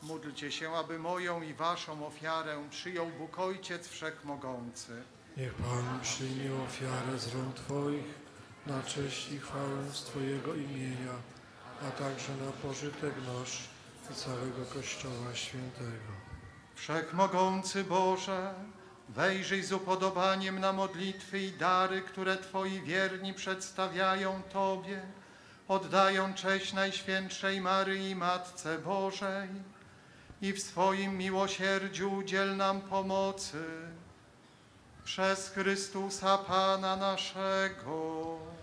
Módlcie się, aby moją i waszą ofiarę przyjął Bóg Ojciec Wszechmogący. Niech Pan przyjmie ofiarę z rąk Twoich na cześć i chwałę z Twojego imienia, a także na pożytek nasz i całego Kościoła Świętego. Wszechmogący Boże, wejrzyj z upodobaniem na modlitwy i dary, które Twoi wierni przedstawiają Tobie, oddają cześć Najświętszej Maryi, Matce Bożej, i w swoim miłosierdziu udziel nam pomocy. Przez Chrystusa Pana naszego.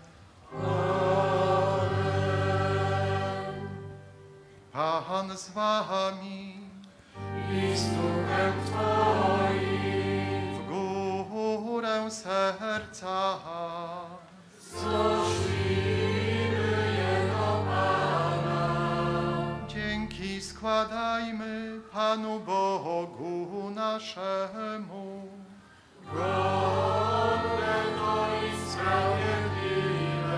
Amen. Pan z wami. I z duchem Twoim. W górę serca. Znosimy je do Pana. Dzięki składajmy Panu Bogu naszemu. Godne to i sprawiedliwe.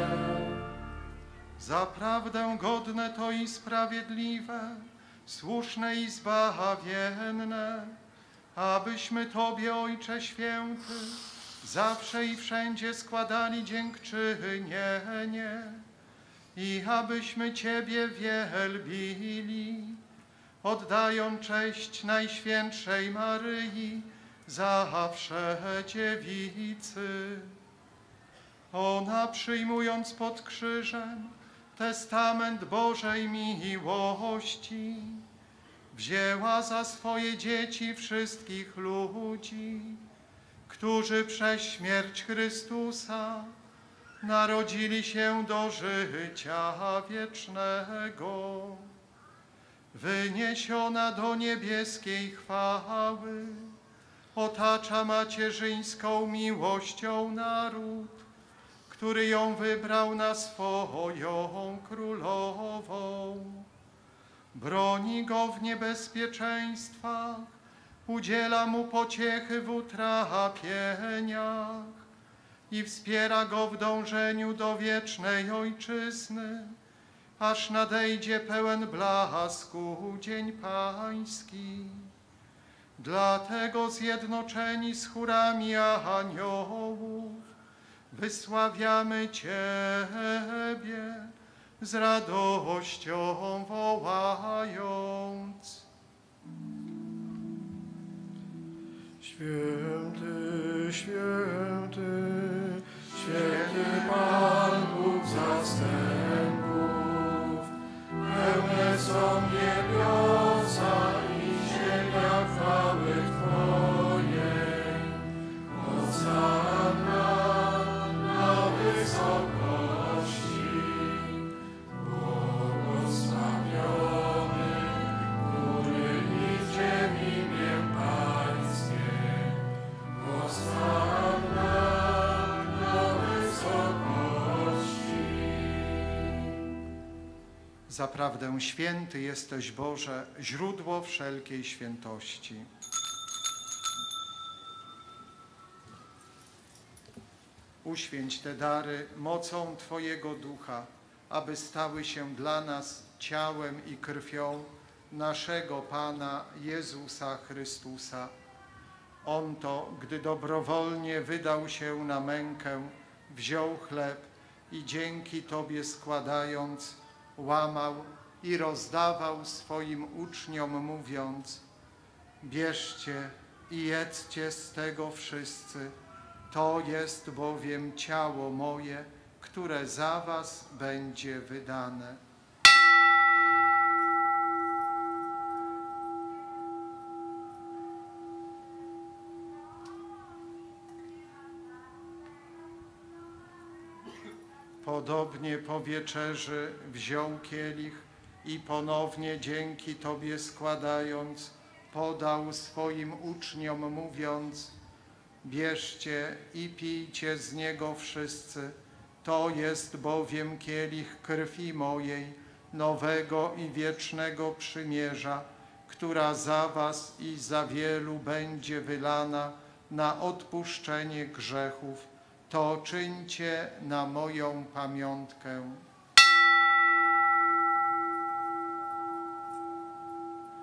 Zaprawdę godne to i sprawiedliwe, słuszne i zbawienne, abyśmy Tobie, Ojcze Święty, zawsze i wszędzie składali dziękczynienie i abyśmy Ciebie wielbili, oddając cześć Najświętszej Maryi, zawsze dziewicy. Ona, przyjmując pod krzyżem testament Bożej miłości, wzięła za swoje dzieci wszystkich ludzi, którzy przez śmierć Chrystusa narodzili się do życia wiecznego. Wyniesiona do niebieskiej chwały, otacza macierzyńską miłością naród, który ją wybrał na swoją królową. Broni go w niebezpieczeństwach, udziela mu pociechy w utrapieniach i wspiera go w dążeniu do wiecznej ojczyzny, aż nadejdzie pełen blasku dzień pański. Dlatego zjednoczeni z chórami aniołów wysławiamy Ciebie z radością wołając. Święty, święty, święty Pan Bóg zastępów, pełne są niebiosa i ziemia chwały Twojej. Hosanna na wysokości, błogosławiony, który idzie w imię Pańskie. Hosanna na wysokości. Zaprawdę święty jesteś, Boże, źródło wszelkiej świętości. Uświęć te dary mocą Twojego Ducha, aby stały się dla nas ciałem i krwią naszego Pana Jezusa Chrystusa. On to, gdy dobrowolnie wydał się na mękę, wziął chleb i dzięki Tobie składając, łamał i rozdawał swoim uczniom, mówiąc: bierzcie i jedzcie z tego wszyscy, to jest bowiem ciało moje, które za was będzie wydane. Podobnie po wieczerzy wziął kielich i ponownie dzięki Tobie składając, podał swoim uczniom, mówiąc: bierzcie i pijcie z niego wszyscy, to jest bowiem kielich krwi mojej, nowego i wiecznego przymierza, która za was i za wielu będzie wylana na odpuszczenie grzechów. To czyńcie na moją pamiątkę.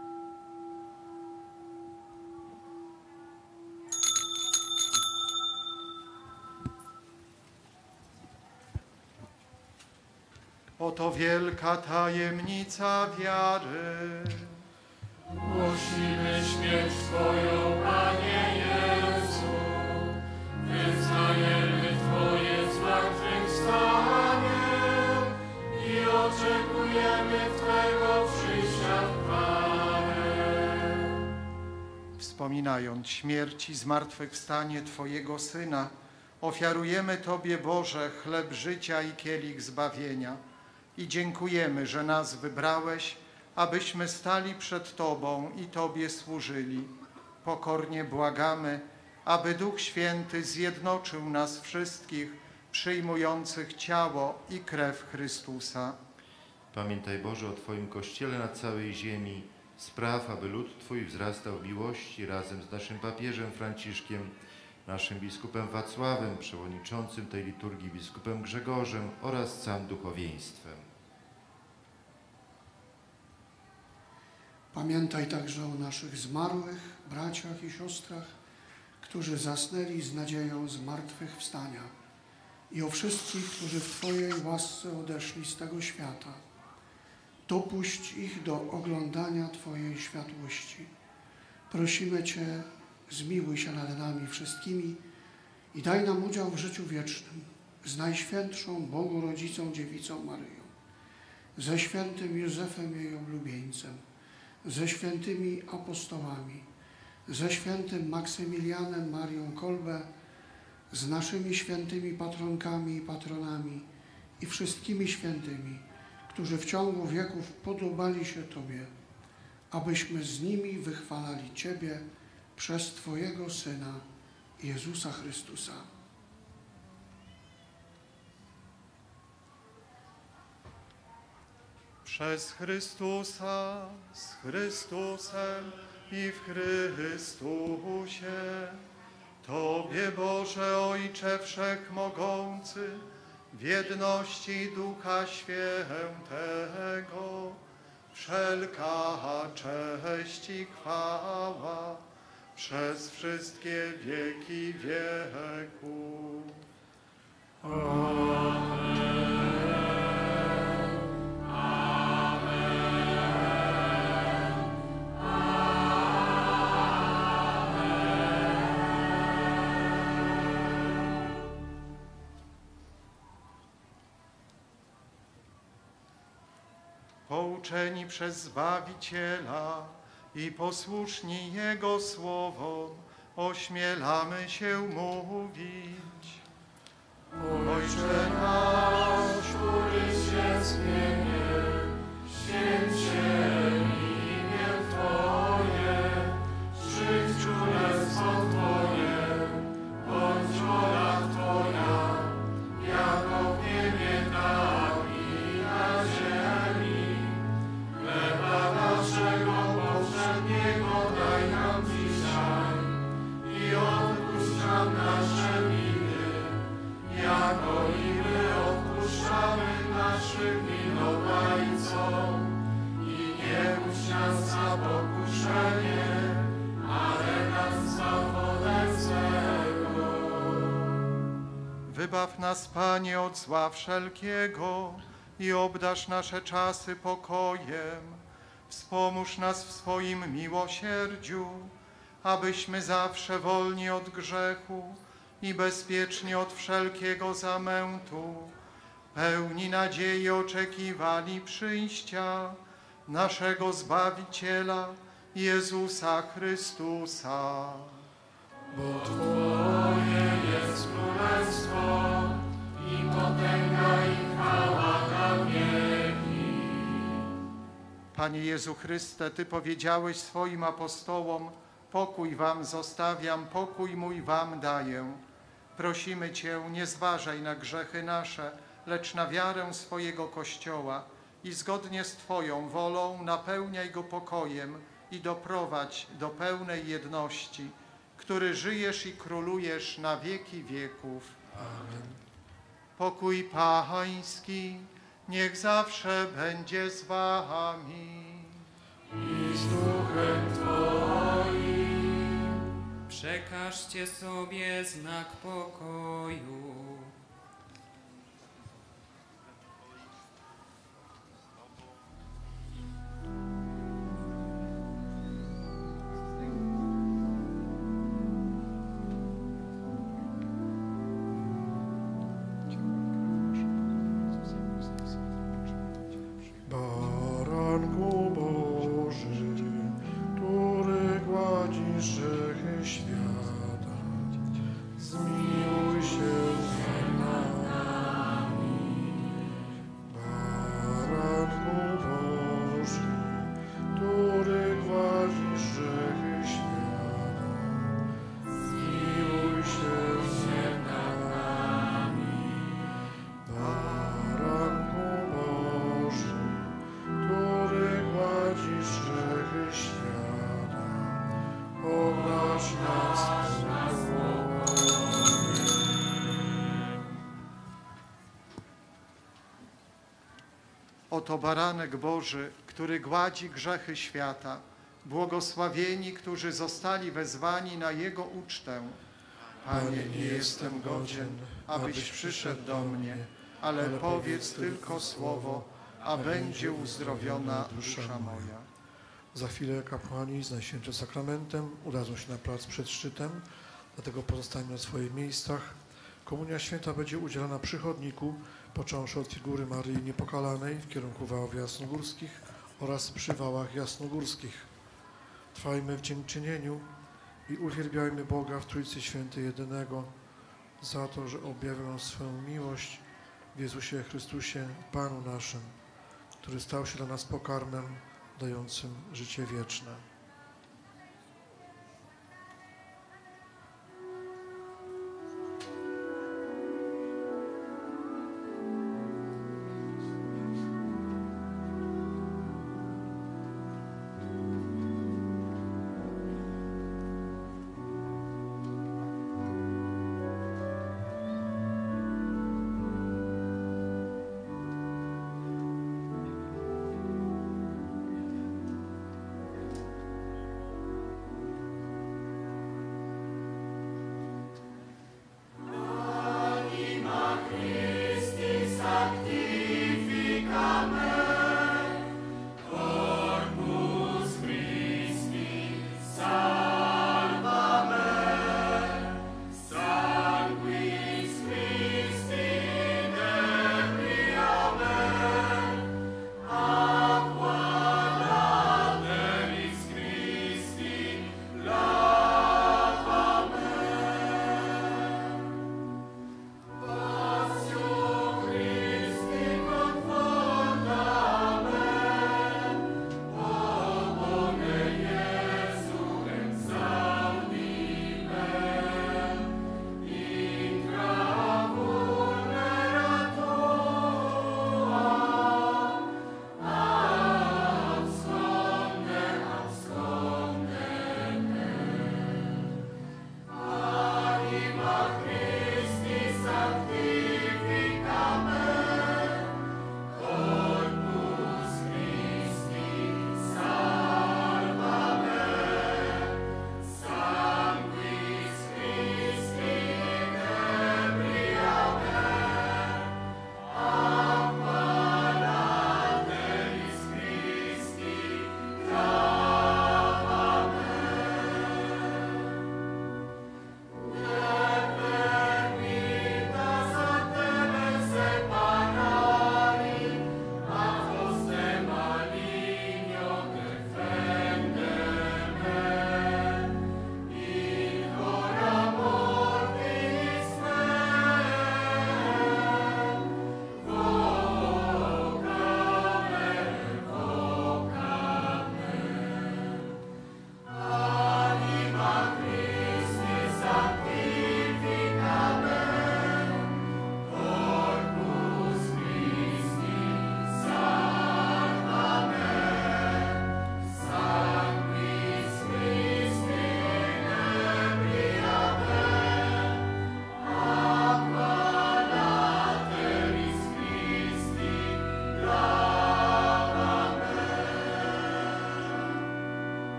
Oto wielka tajemnica wiary. Głosimy śmierć Twoją, Panie Jezu, wyznajemy Twoje zmartwychwstanie i oczekujemy Twego przyjścia w chwale. Wspominając śmierć i zmartwychwstanie Twojego Syna, ofiarujemy Tobie, Boże, chleb życia i kielich zbawienia i dziękujemy, że nas wybrałeś, abyśmy stali przed Tobą i Tobie służyli. Pokornie błagamy, aby Duch Święty zjednoczył nas wszystkich, przyjmujących ciało i krew Chrystusa. Pamiętaj, Boże, o Twoim Kościele na całej ziemi. Spraw, aby lud Twój wzrastał w miłości razem z naszym papieżem Franciszkiem, naszym biskupem Wacławem, przewodniczącym tej liturgii biskupem Grzegorzem oraz całym duchowieństwem. Pamiętaj także o naszych zmarłych braciach i siostrach, którzy zasnęli z nadzieją zmartwychwstania i o wszystkich, którzy w Twojej łasce odeszli z tego świata. Dopuść ich do oglądania Twojej światłości. Prosimy Cię, zmiłuj się nad nami wszystkimi i daj nam udział w życiu wiecznym z Najświętszą Bogu Rodzicą Dziewicą Maryją, ze świętym Józefem jej oblubieńcem, ze świętymi apostołami, ze świętym Maksymilianem Marią Kolbe, z naszymi świętymi patronkami i patronami i wszystkimi świętymi, którzy w ciągu wieków podobali się Tobie, abyśmy z nimi wychwalali Ciebie przez Twojego Syna, Jezusa Chrystusa. Przez Chrystusa, z Chrystusem i w Chrystusie, Tobie, Boże Ojcze Wszechmogący, w jedności Ducha Świętego, wszelka cześć i chwała przez wszystkie wieki wieków. Pouczeni przez Zbawiciela i posłuszni Jego słowom, ośmielamy się mówić. Ojcze nasz, któryś jest w niebie, święć się imię Twoje, przyjdź królestwo Twoje, bądź wola Twoja, jako w niebie, tak i na ziemi. Chleba naszego powszedniego daj nam dzisiaj i odpuść nam nasze winy, jako i my odpuszczamy naszym winowajcom. I nie wódź nas na pokuszenie, ale nas zbaw ode złego. wybaw nas, Panie, od zła wszelkiego i obdarz nasze czasy pokojem. Wspomóż nas w swoim miłosierdziu, abyśmy zawsze wolni od grzechu i bezpiecznie od wszelkiego zamętu, pełni nadziei oczekiwali przyjścia naszego Zbawiciela, Jezusa Chrystusa. Bo Twoje jest królestwo i potęga i chwała na wieki. Panie Jezu Chryste, Ty powiedziałeś swoim apostołom: pokój wam zostawiam, pokój mój wam daję. Prosimy Cię, nie zważaj na grzechy nasze, lecz na wiarę swojego Kościoła i zgodnie z Twoją wolą napełniaj go pokojem i doprowadź do pełnej jedności, który żyjesz i królujesz na wieki wieków. Amen. Pokój Pański niech zawsze będzie z wami. I z duchem Twoim. Przekażcie sobie znak pokoju. Oto baranek Boży, który gładzi grzechy świata. Błogosławieni, którzy zostali wezwani na Jego ucztę. Panie, nie jestem godzien, abyś przyszedł do mnie, ale powiedz tylko słowo, a będzie uzdrowiona dusza moja. Za chwilę kapłani z Najświętszym Sakramentem udadzą się na plac przed szczytem, dlatego pozostańmy na swoich miejscach. Komunia Święta będzie udzielana przy chodniku, począwszy od figury Maryi Niepokalanej w kierunku wałów jasnogórskich oraz przy wałach jasnogórskich. Trwajmy w dziękczynieniu i uwielbiajmy Boga w Trójcy Świętej Jedynego za to, że objawił nam swoją miłość w Jezusie Chrystusie, Panu naszym, który stał się dla nas pokarmem dającym życie wieczne.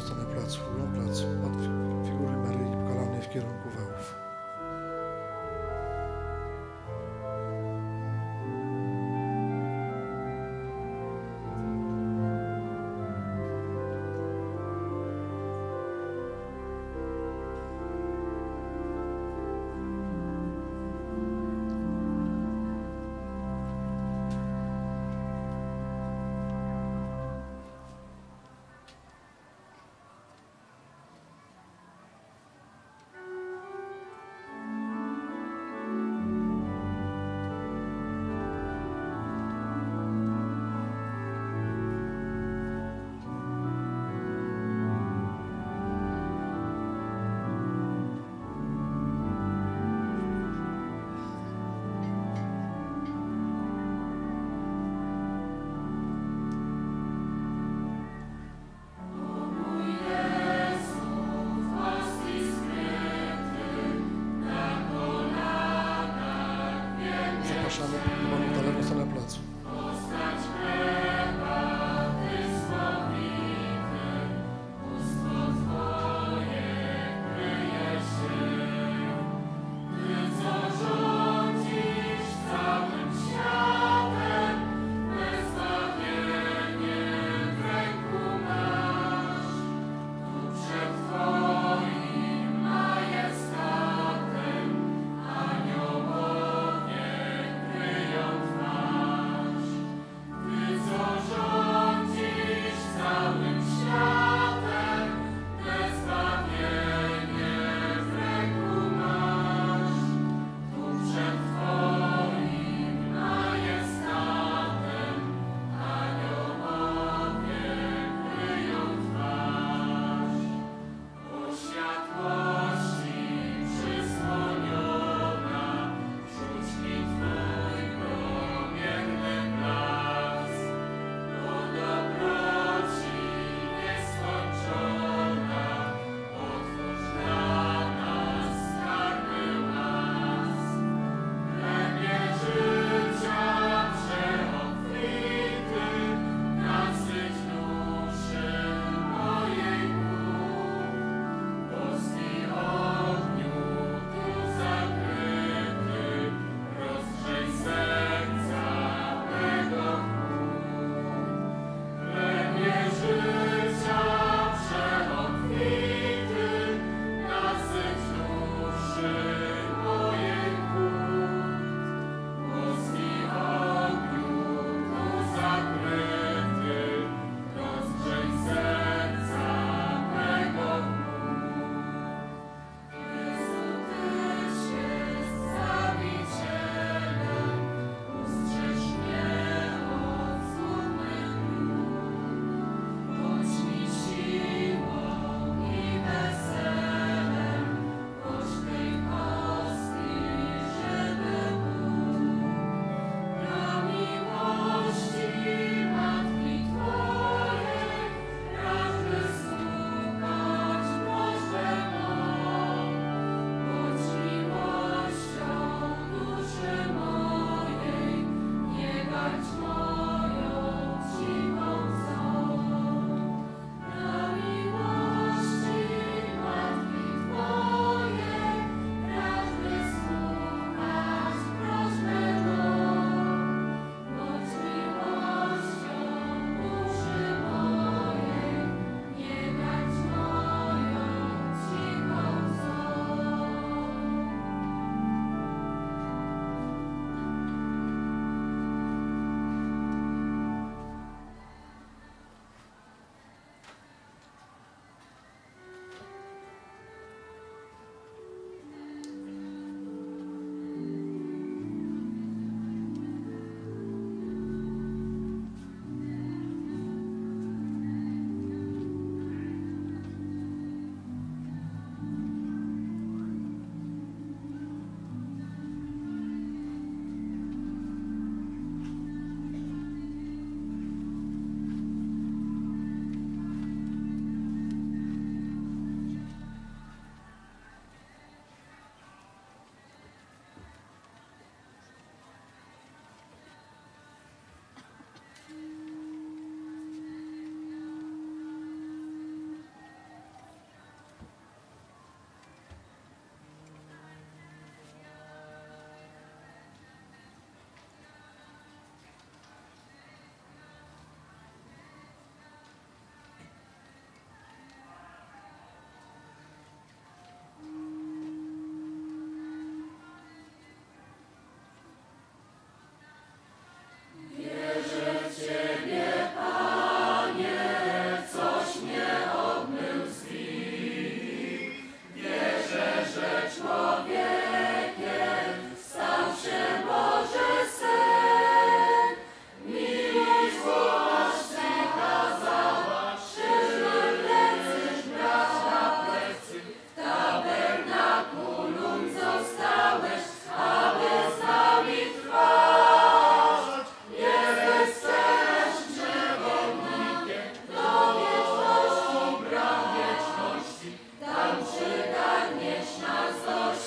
stronę placu, w głąb placu, od figury Maryi pokalanej w kierunku wałów. Zapraszamy na lewą stronę placu.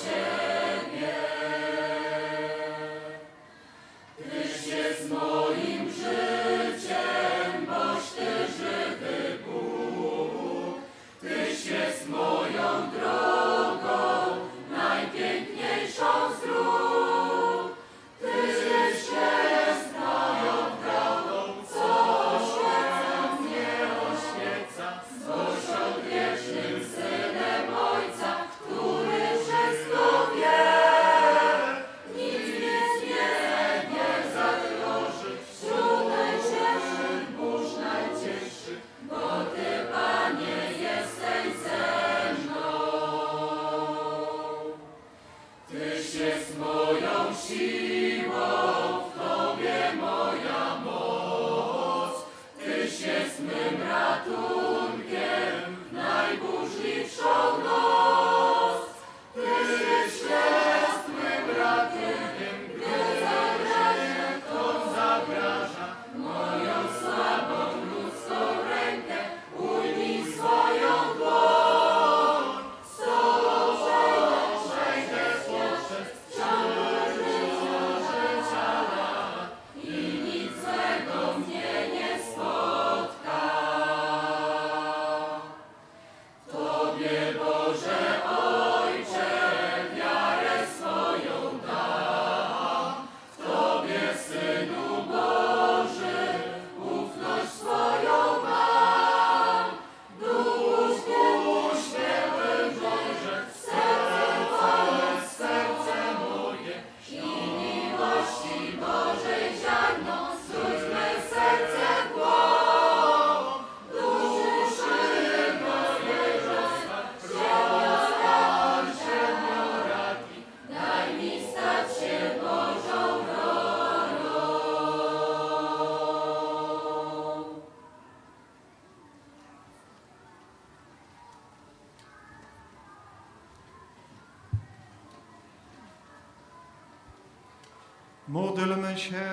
Módlmy się.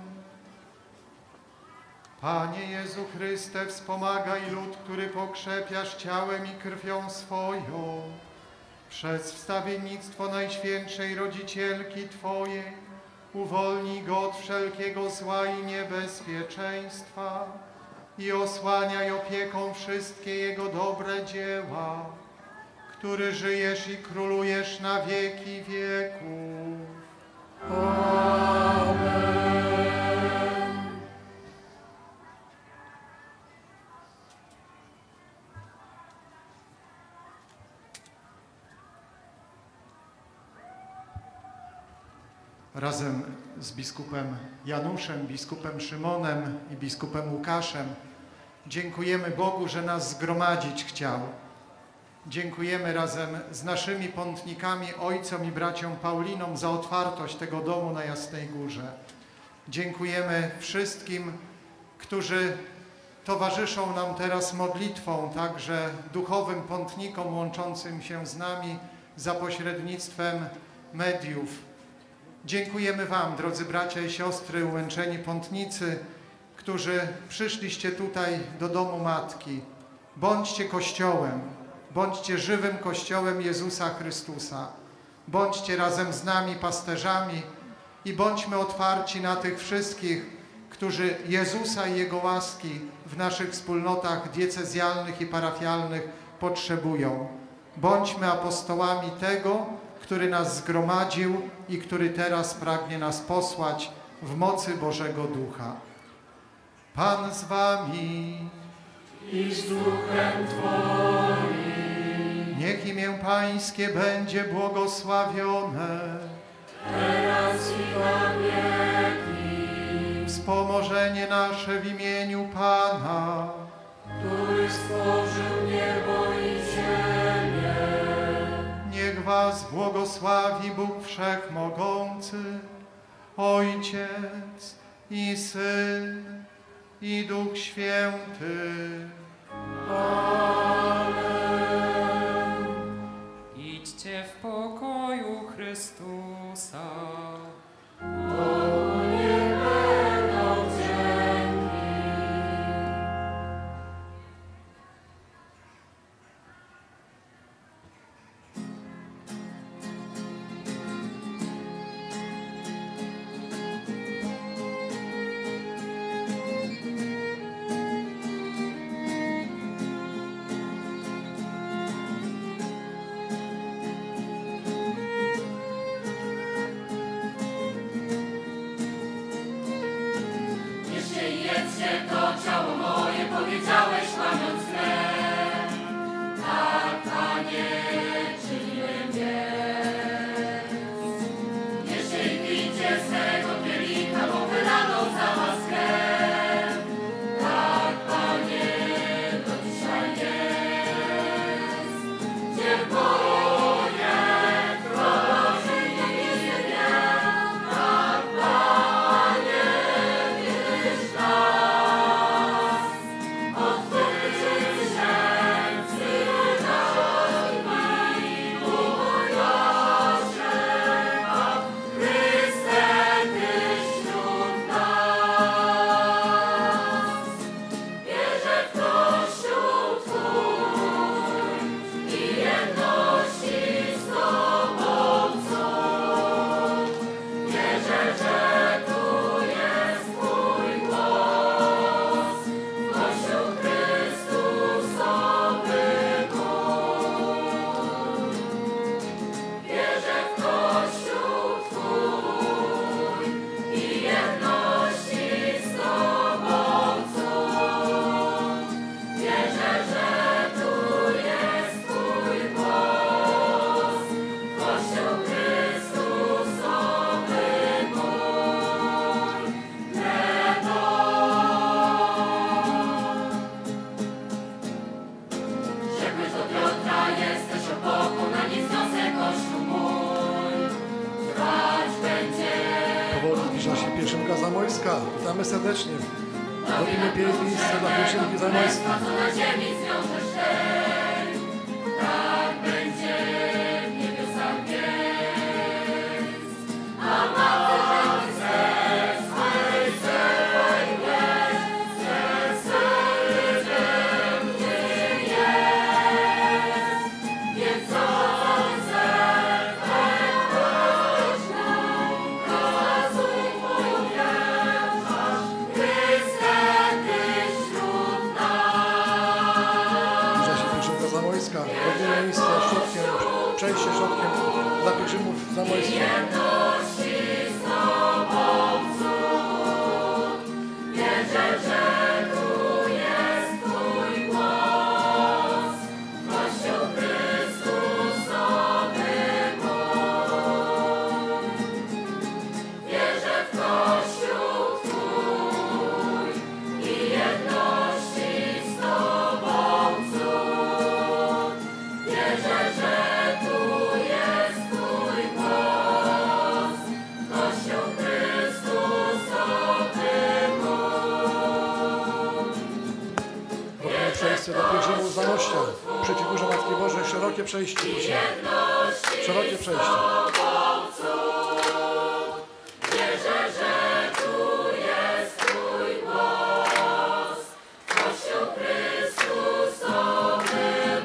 Panie Jezu Chryste, wspomagaj lud, który pokrzepiasz ciałem i krwią swoją, przez wstawiennictwo Najświętszej Rodzicielki Twojej, uwolnij go od wszelkiego zła i niebezpieczeństwa i osłaniaj opieką wszystkie jego dobre dzieła, który żyjesz i królujesz na wieki wieków. Amen. Razem z biskupem Januszem, biskupem Szymonem i biskupem Łukaszem dziękujemy Bogu, że nas zgromadzić chciał. Dziękujemy razem z naszymi pątnikami, ojcom i braciom Paulinom za otwartość tego domu na Jasnej Górze. Dziękujemy wszystkim, którzy towarzyszą nam teraz modlitwą, także duchowym pątnikom łączącym się z nami za pośrednictwem mediów. Dziękujemy Wam, drodzy bracia i siostry, ułęczeni pątnicy, którzy przyszliście tutaj do domu Matki. Bądźcie Kościołem, bądźcie żywym Kościołem Jezusa Chrystusa. Bądźcie razem z nami pasterzami i bądźmy otwarci na tych wszystkich, którzy Jezusa i Jego łaski w naszych wspólnotach diecezjalnych i parafialnych potrzebują. Bądźmy apostołami tego, który nas zgromadził i który teraz pragnie nas posłać w mocy Bożego Ducha. Pan z wami i z duchem Twoim. Niech imię Pańskie będzie błogosławione, teraz i na wieki. Wspomożenie nasze w imieniu Pana, który stworzył niebo i ziemię. Niech was błogosławi Bóg Wszechmogący, Ojciec i Syn i Duch Święty. Amen. Idźcie w pokoju Chrystusa. Zamojska. Witamy serdecznie. Robimy miejsce dla pielgrzymki zamojskiej. Na ziemi z nią też tak będzie w niebiosach więc. A Matce ze swej swej łez, serce mnie jest. Więc ojce, głośno kazuj moją wierność, Chryste, Tyś wśród nas. Zbliża się pielgrzymka zamojska. Robimy miejsce środkiem, przejście środkiem dla pielgrzymów zamojskich. Jedności z Tobą cud, wierzę, że tu jest Twój głos, Kościół Chrystusowy mój. Wierzę w Kościół Twój i jedności z Tobą cud, wierzę, że tu jest Twój głos, Kościół Chrystusowy mój. Robimy przejście dla pielgrzymów zamościa. Przy figurze Matki Bożej szerokie przejście. Szerokie przejście. Wierzę, że tu jest Twój głos, Kościół Chrystusowy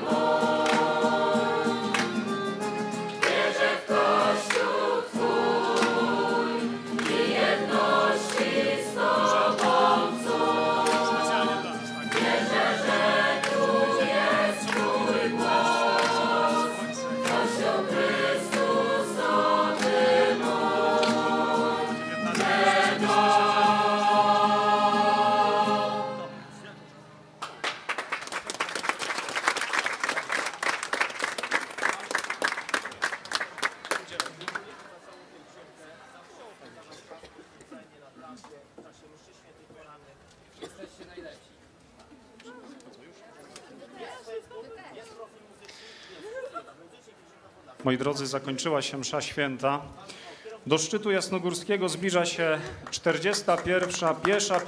mój. Wierzę w Kościół Twój i jedności z Tobą cud. Wierzę, że tu jest Twój głos, Kościół Chrystusowy mój. Moi drodzy, zakończyła się msza święta. Do szczytu jasnogórskiego zbliża się 41. piesza